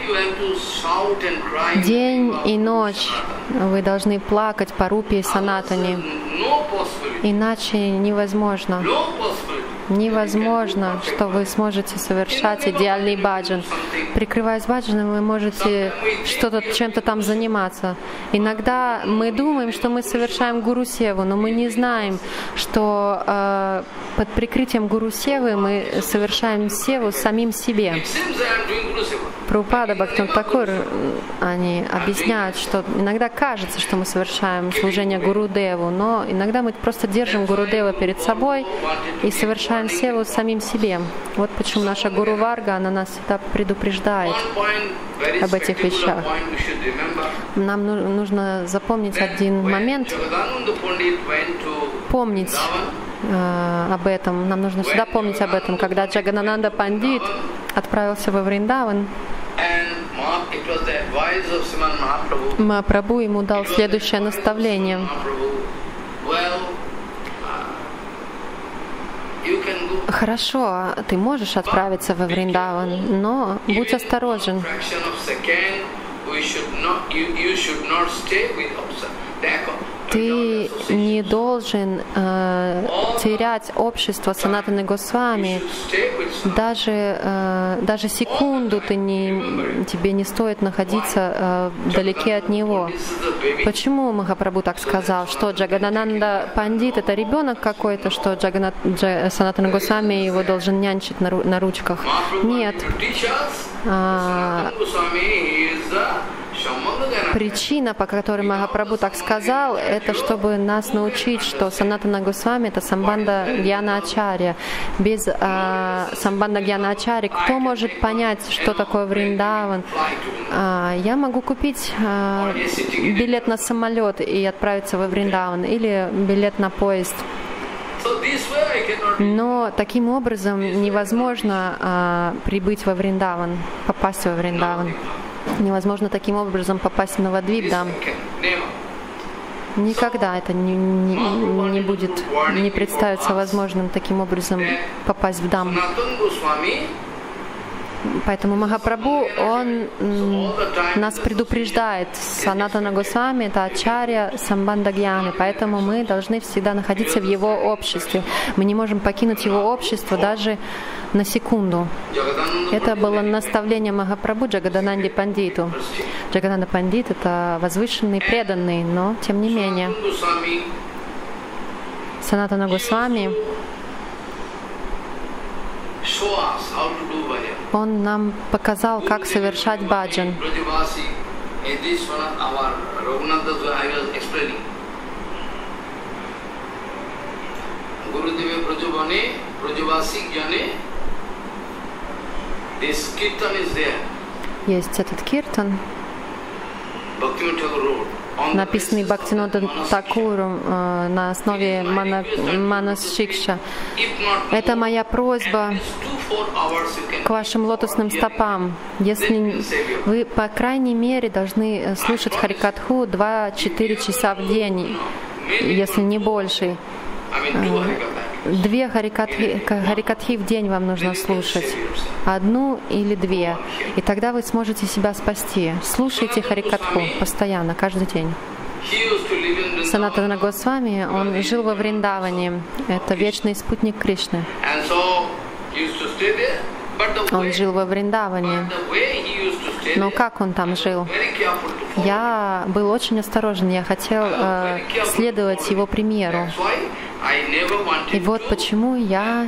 Speaker 2: День и ночь вы должны плакать по рупии Санатане. Иначе невозможно. Невозможно, что вы сможете совершать идеальный баджан. Прикрываясь баджаном, вы можете чем-то там заниматься. Иногда мы думаем, что мы совершаем гуру-севу, но мы не знаем, что под прикрытием гуру-севы мы совершаем севу самим себе. Прабхупада, Бхактивинода Тхакур, они объясняют, что иногда кажется, что мы совершаем служение Гурудеву, но иногда мы просто держим Гурудева перед собой и совершаем севу самим себе. Вот почему наша Гуру Варга, она нас всегда предупреждает об этих вещах. Нам нужно запомнить один момент, помнить об этом. Нам нужно всегда помнить об этом. Когда Джаганананда Пандит отправился во Вриндаван, Махапрабху ему дал следующее наставление. Хорошо, ты можешь отправиться во Вриндаван, но будь осторожен. Ты не должен терять общество Санатаны Госвами. Даже секунду тебе не стоит находиться вдалеке от него. Почему Махапрабху так сказал? Что Джаганананда Пандит — это ребенок какой-то, что Санатана Госвами его должен нянчить на ручках? Нет. Причина, по которой Махапрабху так сказал, это чтобы нас научить, что Санатана Госвами — это Самбанда Гьяна Ачарья. Без Самбанда Гьяна Ачарьи кто может понять, что такое Вриндаван? Я могу купить билет на самолет и отправиться во Вриндаван, или билет на поезд. Но таким образом невозможно прибыть во Вриндаван, попасть во Вриндаван. Невозможно таким образом попасть в Навадвип-дам. Никогда это не будет, не представится возможным таким образом попасть в дам. Поэтому Махапрабху, он нас предупреждает. Санатана Госвами — это Ачарья Самбанда Гьяны, поэтому мы должны всегда находиться в его обществе. Мы не можем покинуть его общество даже на секунду. Это было наставление Махапрабху Джагадананде Пандиту. Джагананда Пандит — это возвышенный, преданный, но тем не менее Санатана Госвами, он нам показал, как совершать баджан. Есть этот киртан, написанный Бхактивинодом Тхакуром на основе Манас Шикша. Это моя просьба к вашим лотосным стопам. Если вы, по крайней мере, должны слушать Харикатху 2-4 часа в день, если не больше. 2 харикатхи в день вам нужно слушать. 1 или 2. И тогда вы сможете себя спасти. Слушайте харикатху постоянно, каждый день. Санатана Госвами, он жил во Вриндаване. Это вечный спутник Кришны. Он жил во Вриндаване. Но как он там жил? Я был очень осторожен. Я хотел следовать его примеру. И вот почему я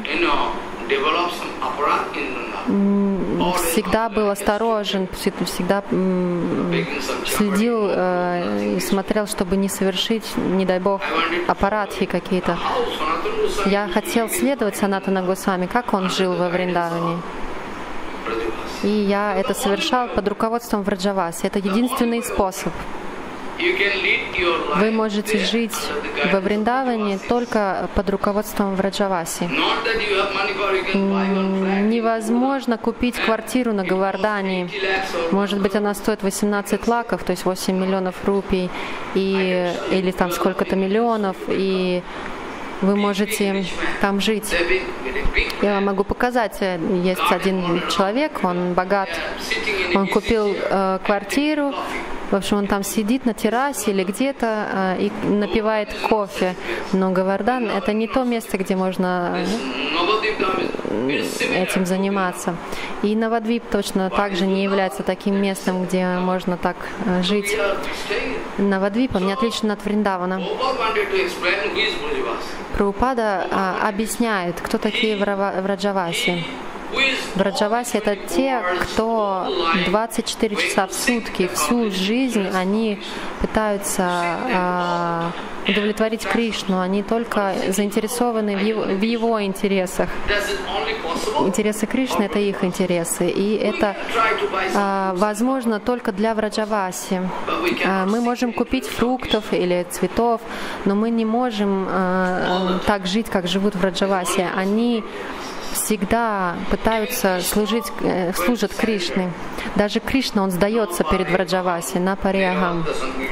Speaker 2: всегда был осторожен, всегда следил и смотрел, чтобы не совершить, не дай Бог, апарадхи какие-то. Я хотел следовать Санатана Госвами, как он жил во Вриндаване. И я это совершал под руководством Враджаваси. Это единственный способ. Вы можете жить во Вриндаване только под руководством Враджаваси. Невозможно купить квартиру на Говардхане. Может быть, она стоит 18 лаков, то есть 8 миллионов рупий, или там сколько-то миллионов, и вы можете там жить. Я вам могу показать. Есть один человек, он богат, он купил квартиру. В общем, он там сидит на террасе или где-то и напивает кофе. Но Говардхан — это не то место, где можно этим заниматься. И Навадвип точно так же не является таким местом, где можно так жить. Навадвип, он не отличен от Вриндавана. Прабхупада объясняет, кто такие Враджаваси. Враджаваси — это те, кто 24 часа в сутки, всю жизнь они пытаются удовлетворить Кришну, они только заинтересованы в его интересах. Интересы Кришны — это их интересы, и это возможно только для Враджаваси. Мы можем купить фруктов или цветов, но мы не можем так жить, как живут Враджаваси. Они всегда пытаются служат Кришне. Даже Кришна, он сдается перед Враджаваси на париагам.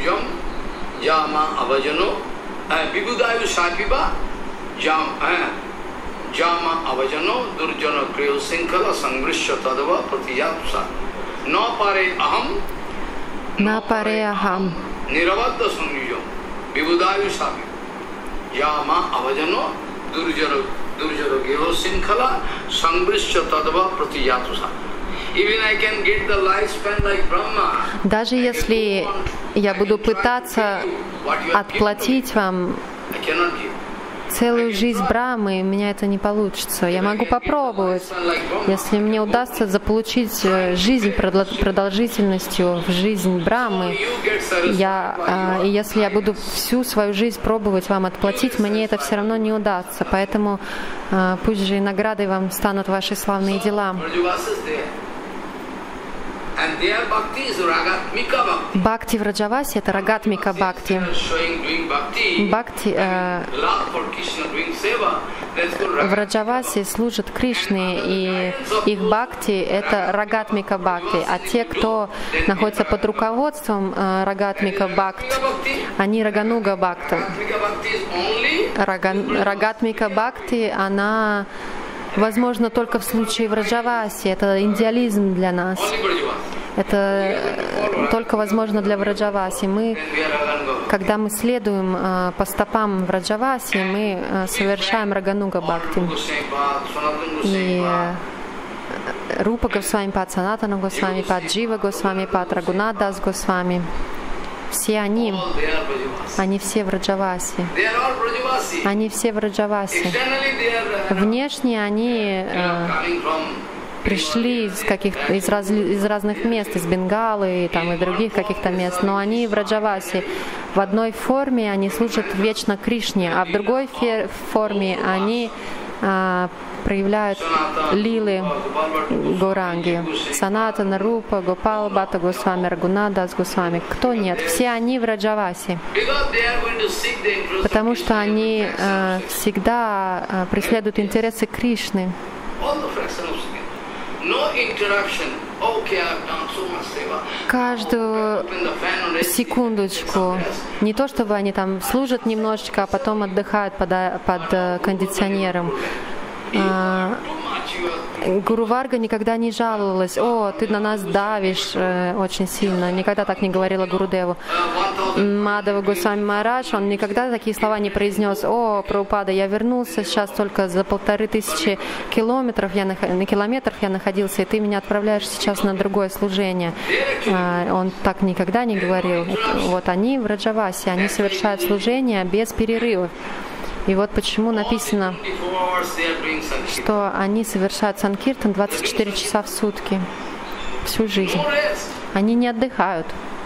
Speaker 2: На париагам. Даже если я буду пытаться отплатить вам целую жизнь Брахмы, у меня это не получится. Я могу попробовать. Если мне удастся заполучить жизнь продолжительностью в жизнь Брахмы, и если я буду всю свою жизнь пробовать вам отплатить, мне это все равно не удастся. Поэтому пусть же и наградой вам станут ваши славные дела. Бхакти Враджаваси — это Рагатмика Бхакти. Враджаваси служат Кришне, и их Бхакти — это Рагатмика Бхакти. А те, кто находится под руководством Рагатмика Бхакт, они Рагануга Бхакта. Рагатмика Бхакти, она возможно только в случае Враджаваси. Это идеализм для нас. Это только возможно для Враджаваси. Когда мы следуем по стопам Враджаваси, мы совершаем Рагануга Бхакти. И Рупа Госвами Пад, Санатана Госвами Пад, Джива Госвами Пад, Рагунат Дас Госвами, все они все Враджаваси. Они все Враджаваси. Внешне они пришли из разных мест, из Бенгалы и других каких-то мест, но они Враджаваси. В одной форме они служат вечно Кришне, а в другой форме они проявляют лилы Гауранги. Санатана, Рупа, Гопал, Бхатта Госвами, Рагунат Дас Госвами. Кто нет? Все они Враджаваси. Потому что они всегда преследуют интересы Кришны. Каждую секундочку. Не то, чтобы они там служат немножечко, а потом отдыхают под кондиционером. Гуру Варга никогда не жаловалась: «О, ты на нас давишь очень сильно». Никогда так не говорила Гурудеву. Мадхава Госвами Махарадж, он никогда такие слова не произнес: «О, Прабхупада, я вернулся сейчас только за 1500 километров я находился, и ты меня отправляешь сейчас на другое служение». Он так никогда не говорил. Вот они в Враджаваси, они совершают служение без перерывов. И вот почему написано, что они совершают санкиртан 24 часа в сутки, всю жизнь. Они не отдыхают.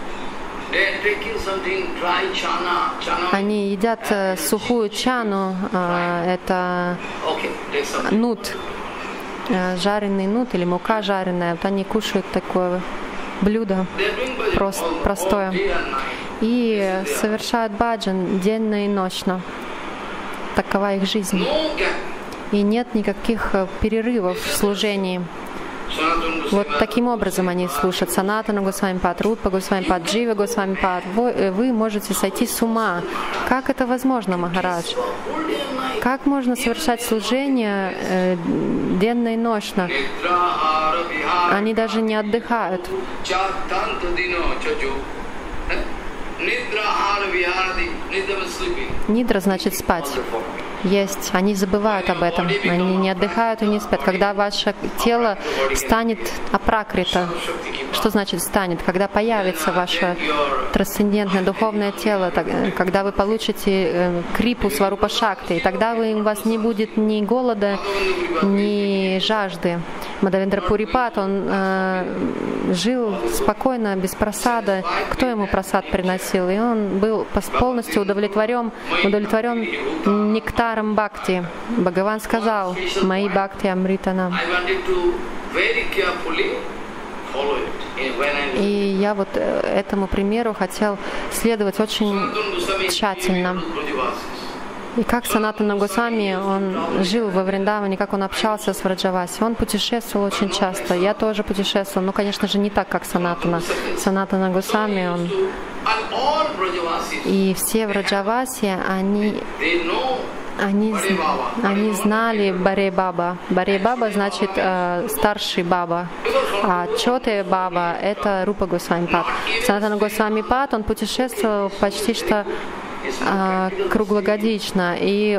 Speaker 2: Они едят сухую чану, это нут, жареный нут или мука жареная. Вот они кушают такое блюдо простое. и совершают баджан денно и ночно. Такова их жизнь.
Speaker 1: No gap.
Speaker 2: И нет никаких перерывов в служении. Вот таким образом они слушают Санатана Госвами Пад, Рупа Госвами Пад, Джива Госвами Пад. Вы можете сойти с ума. Как это возможно, Махарадж? Как можно совершать служение денно и ночно? Они даже не отдыхают. Нидра значит спать. Есть. Они забывают об этом. Они не отдыхают и не спят. Когда ваше тело станет апракрита, что значит станет? Когда появится ваше трансцендентное духовное тело, когда вы получите крипу сварупа шакти, тогда у вас не будет ни голода, ни жажды. Мадавендра Пурипад, он жил спокойно, без прасада. Кто ему прасад приносил? И он был полностью удовлетворен нектаром бхакти. Бхагаван сказал: «Мои бхакти амританам». И я вот этому примеру хотел следовать очень тщательно. И как Санатана Госвами, он жил во Вриндаване, как он общался с Враджаваси. Он путешествовал очень часто. Я тоже путешествовал, но, конечно же, не так, как Санатана. Санатана Госвами, он... И все Враджаваси, они знали Баре Баба. Баре Баба значит старший Баба. А Чоте Баба — это Рупа Госвами Пад. Санатана Госвами Пад, он путешествовал почти что круглогодично, и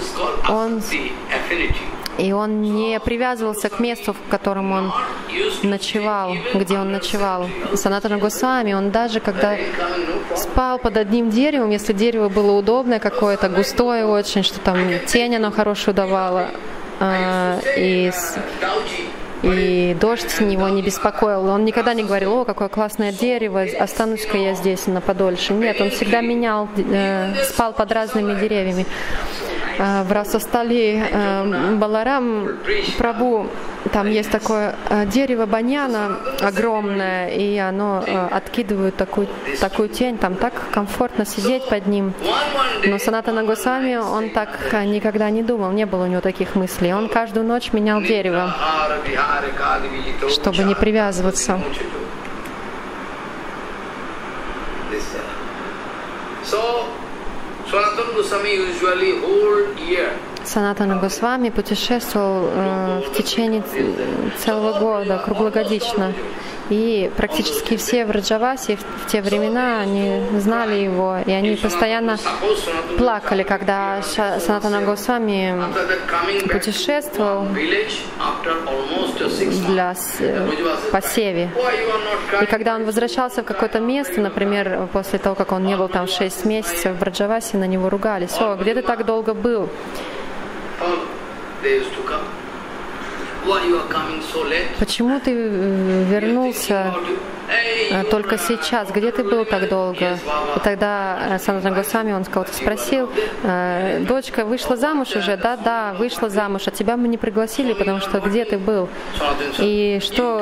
Speaker 2: он не привязывался к месту, в котором он ночевал, где он ночевал. Санатана Госвами, он даже когда спал под одним деревом, если дерево было удобное какое-то, густое очень, что там тень оно хорошую давало, и дождь его не беспокоил. Он никогда не говорил: «О, какое классное дерево, останусь-ка я здесь на подольше». Нет, он всегда менял, спал под разными деревьями. В Расастали Баларам Прабhu, там есть такое дерево баньяна огромное, и оно откидывает такую тень, там так комфортно сидеть под ним. Но Санатана Госвами, он так никогда не думал, не было у него таких мыслей. Он каждую ночь менял дерево, чтобы не привязываться. Санатана Госвами путешествовал в течение целого года, круглогодично. И практически все Враджаваси в те времена, они знали его, и они постоянно плакали, когда Санатана Госвами путешествовал по севе. И когда он возвращался в какое-то место, например, после того, как он не был там 6 месяцев, Враджаваси на него ругались: «О, где ты так долго был? Почему ты вернулся только сейчас? Где ты был так долго?» И тогда Санатана Госвами, он кого-то спросил: «Дочка вышла замуж уже?» «Да, вышла замуж. А тебя мы не пригласили, потому что где ты был?» И что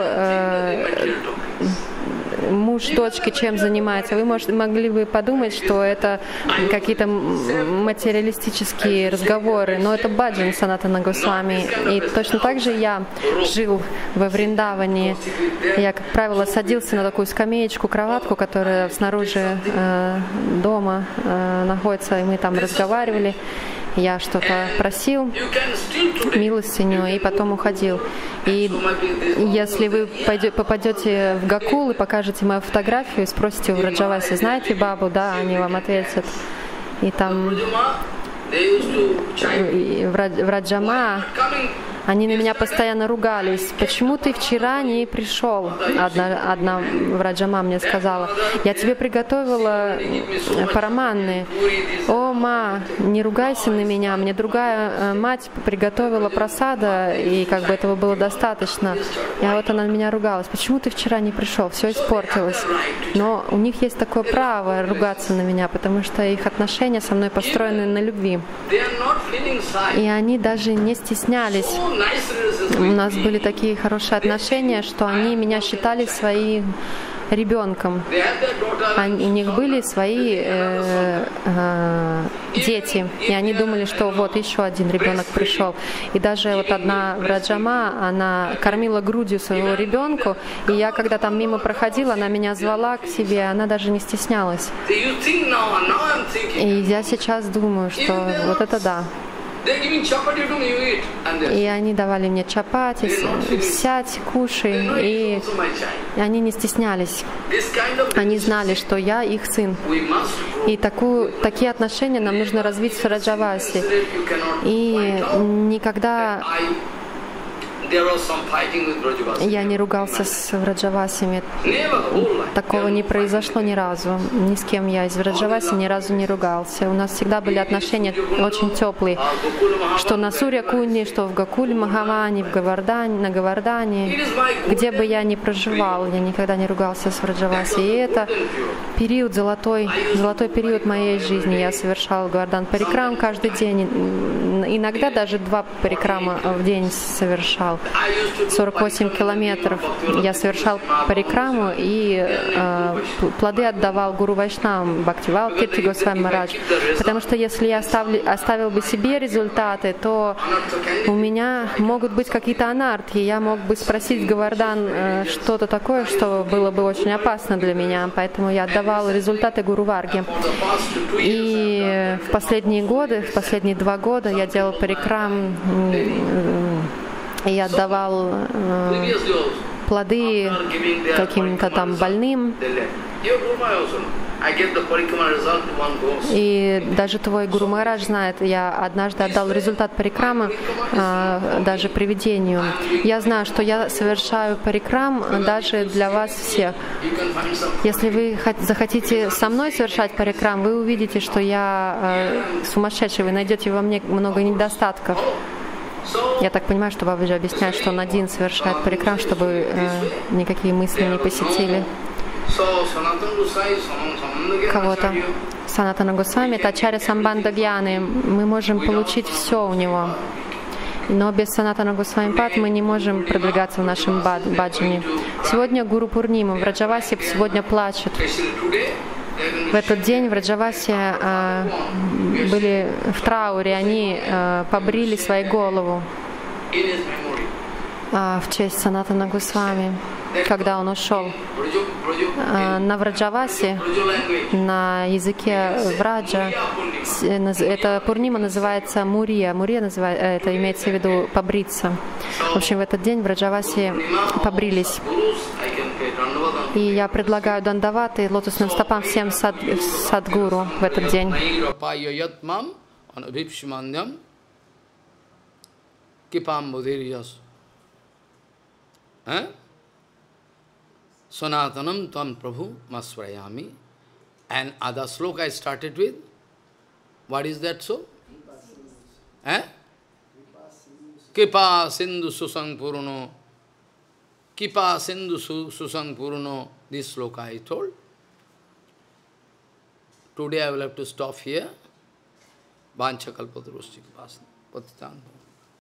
Speaker 2: муж дочки чем занимается? Вы могли бы подумать, что это какие-то материалистические разговоры, но это баджан Санатана Госвами. И точно так же я жил во Вриндаване. Я, как правило, садился на такую скамеечку, кроватку, которая снаружи дома находится, и мы там разговаривали. Я что-то просил, милостыню, и потом уходил. И если вы попадете в Гокул и покажете мою фотографию и спросите у Враджаваси: «Знаете бабу?» «Да», они вам ответят. И там Враджама, они на меня постоянно ругались: «Почему ты вчера не пришел?» Одна Враджама мне сказала: «Я тебе приготовила параманны». «О, ма, не ругайся на меня, мне другая мать приготовила прасада, и как бы этого было достаточно». И вот она на меня ругалась: «Почему ты вчера не пришел? Все испортилось». Но у них есть такое право ругаться на меня, потому что их отношения со мной построены на любви. И они даже не стеснялись. У нас были такие хорошие отношения, что они меня считали своим ребенком. У них были свои дети, и они думали, что вот еще один ребенок пришел. И даже вот одна враджама, она кормила грудью своего ребенка, и я, когда там мимо проходила, она меня звала к себе, она даже не стеснялась. И я сейчас думаю, что вот это да. И они давали мне чапати, сядь, кушай, и они не стеснялись. Они знали, что я их сын. И такие отношения нам нужно развить с Враджаваси. И никогда я не ругался с Враджавасями. Такого не произошло ни разу. Ни с кем я из Враджаваси ни разу не ругался. У нас всегда были отношения очень теплые. Что на Сурья-Кунде, что в Гокуле Махаване, на Говардане. Где бы я ни проживал, я никогда не ругался с Враджаваси. И это период, золотой период моей жизни. Я совершал Говардан Парикрам каждый день. Иногда даже 2 парикрама в день совершал. 48 километров я совершал парикраму и плоды отдавал Гуру Вайшнавам, Бхактивал Кирти Госвами Марадж. Потому что если я оставил бы себе результаты, то у меня могут быть какие-то анархии. Я мог бы спросить Говардан что-то такое, что было бы очень опасно для меня. Поэтому я отдавал результаты Гуру Варге. И в последние 2 года я делал парикрам, и я отдавал плоды каким-то там больным. И даже твой Гуру Махарадж знает, я однажды отдал результат парикрама даже привидению. Я знаю, что я совершаю парикрам даже для вас всех. Если вы захотите со мной совершать парикрам, вы увидите, что я сумасшедший, вы найдете во мне много недостатков. Я так понимаю, что Бабаджи объясняет, что он один совершает парикрам, чтобы никакие мысли не посетили кого-то. Санатана Госвами — это Ачарья Самбанда Гьяны. Мы можем получить все у него. Но без Санатана Госвами Пад мы не можем продвигаться в нашем баджане. Сегодня Гуру Пурнима. Враджаваси сегодня плачут. В этот день в Враджавасе были в трауре, они побрили свою голову в честь Санатана Госвами, когда он ушел. На Враджавасе, на языке Враджа, эта Пурнима называется Мурия. Мурия это имеется в виду побриться. В общем, в этот день в Враджавасе побрились. И я предлагаю дандаваты лотосным стопам всем садгуру в этот день.
Speaker 1: Sanatanam Tam Prabhu Masvrayami. And other sloka I started with. What is that so? Kipa Sindhu Susang Puruno. Kipa Sindhu Susang Puruno. This sloka I told. Today I will have to stop here. Vancha Kalpatarusya Kipasana. Patitan.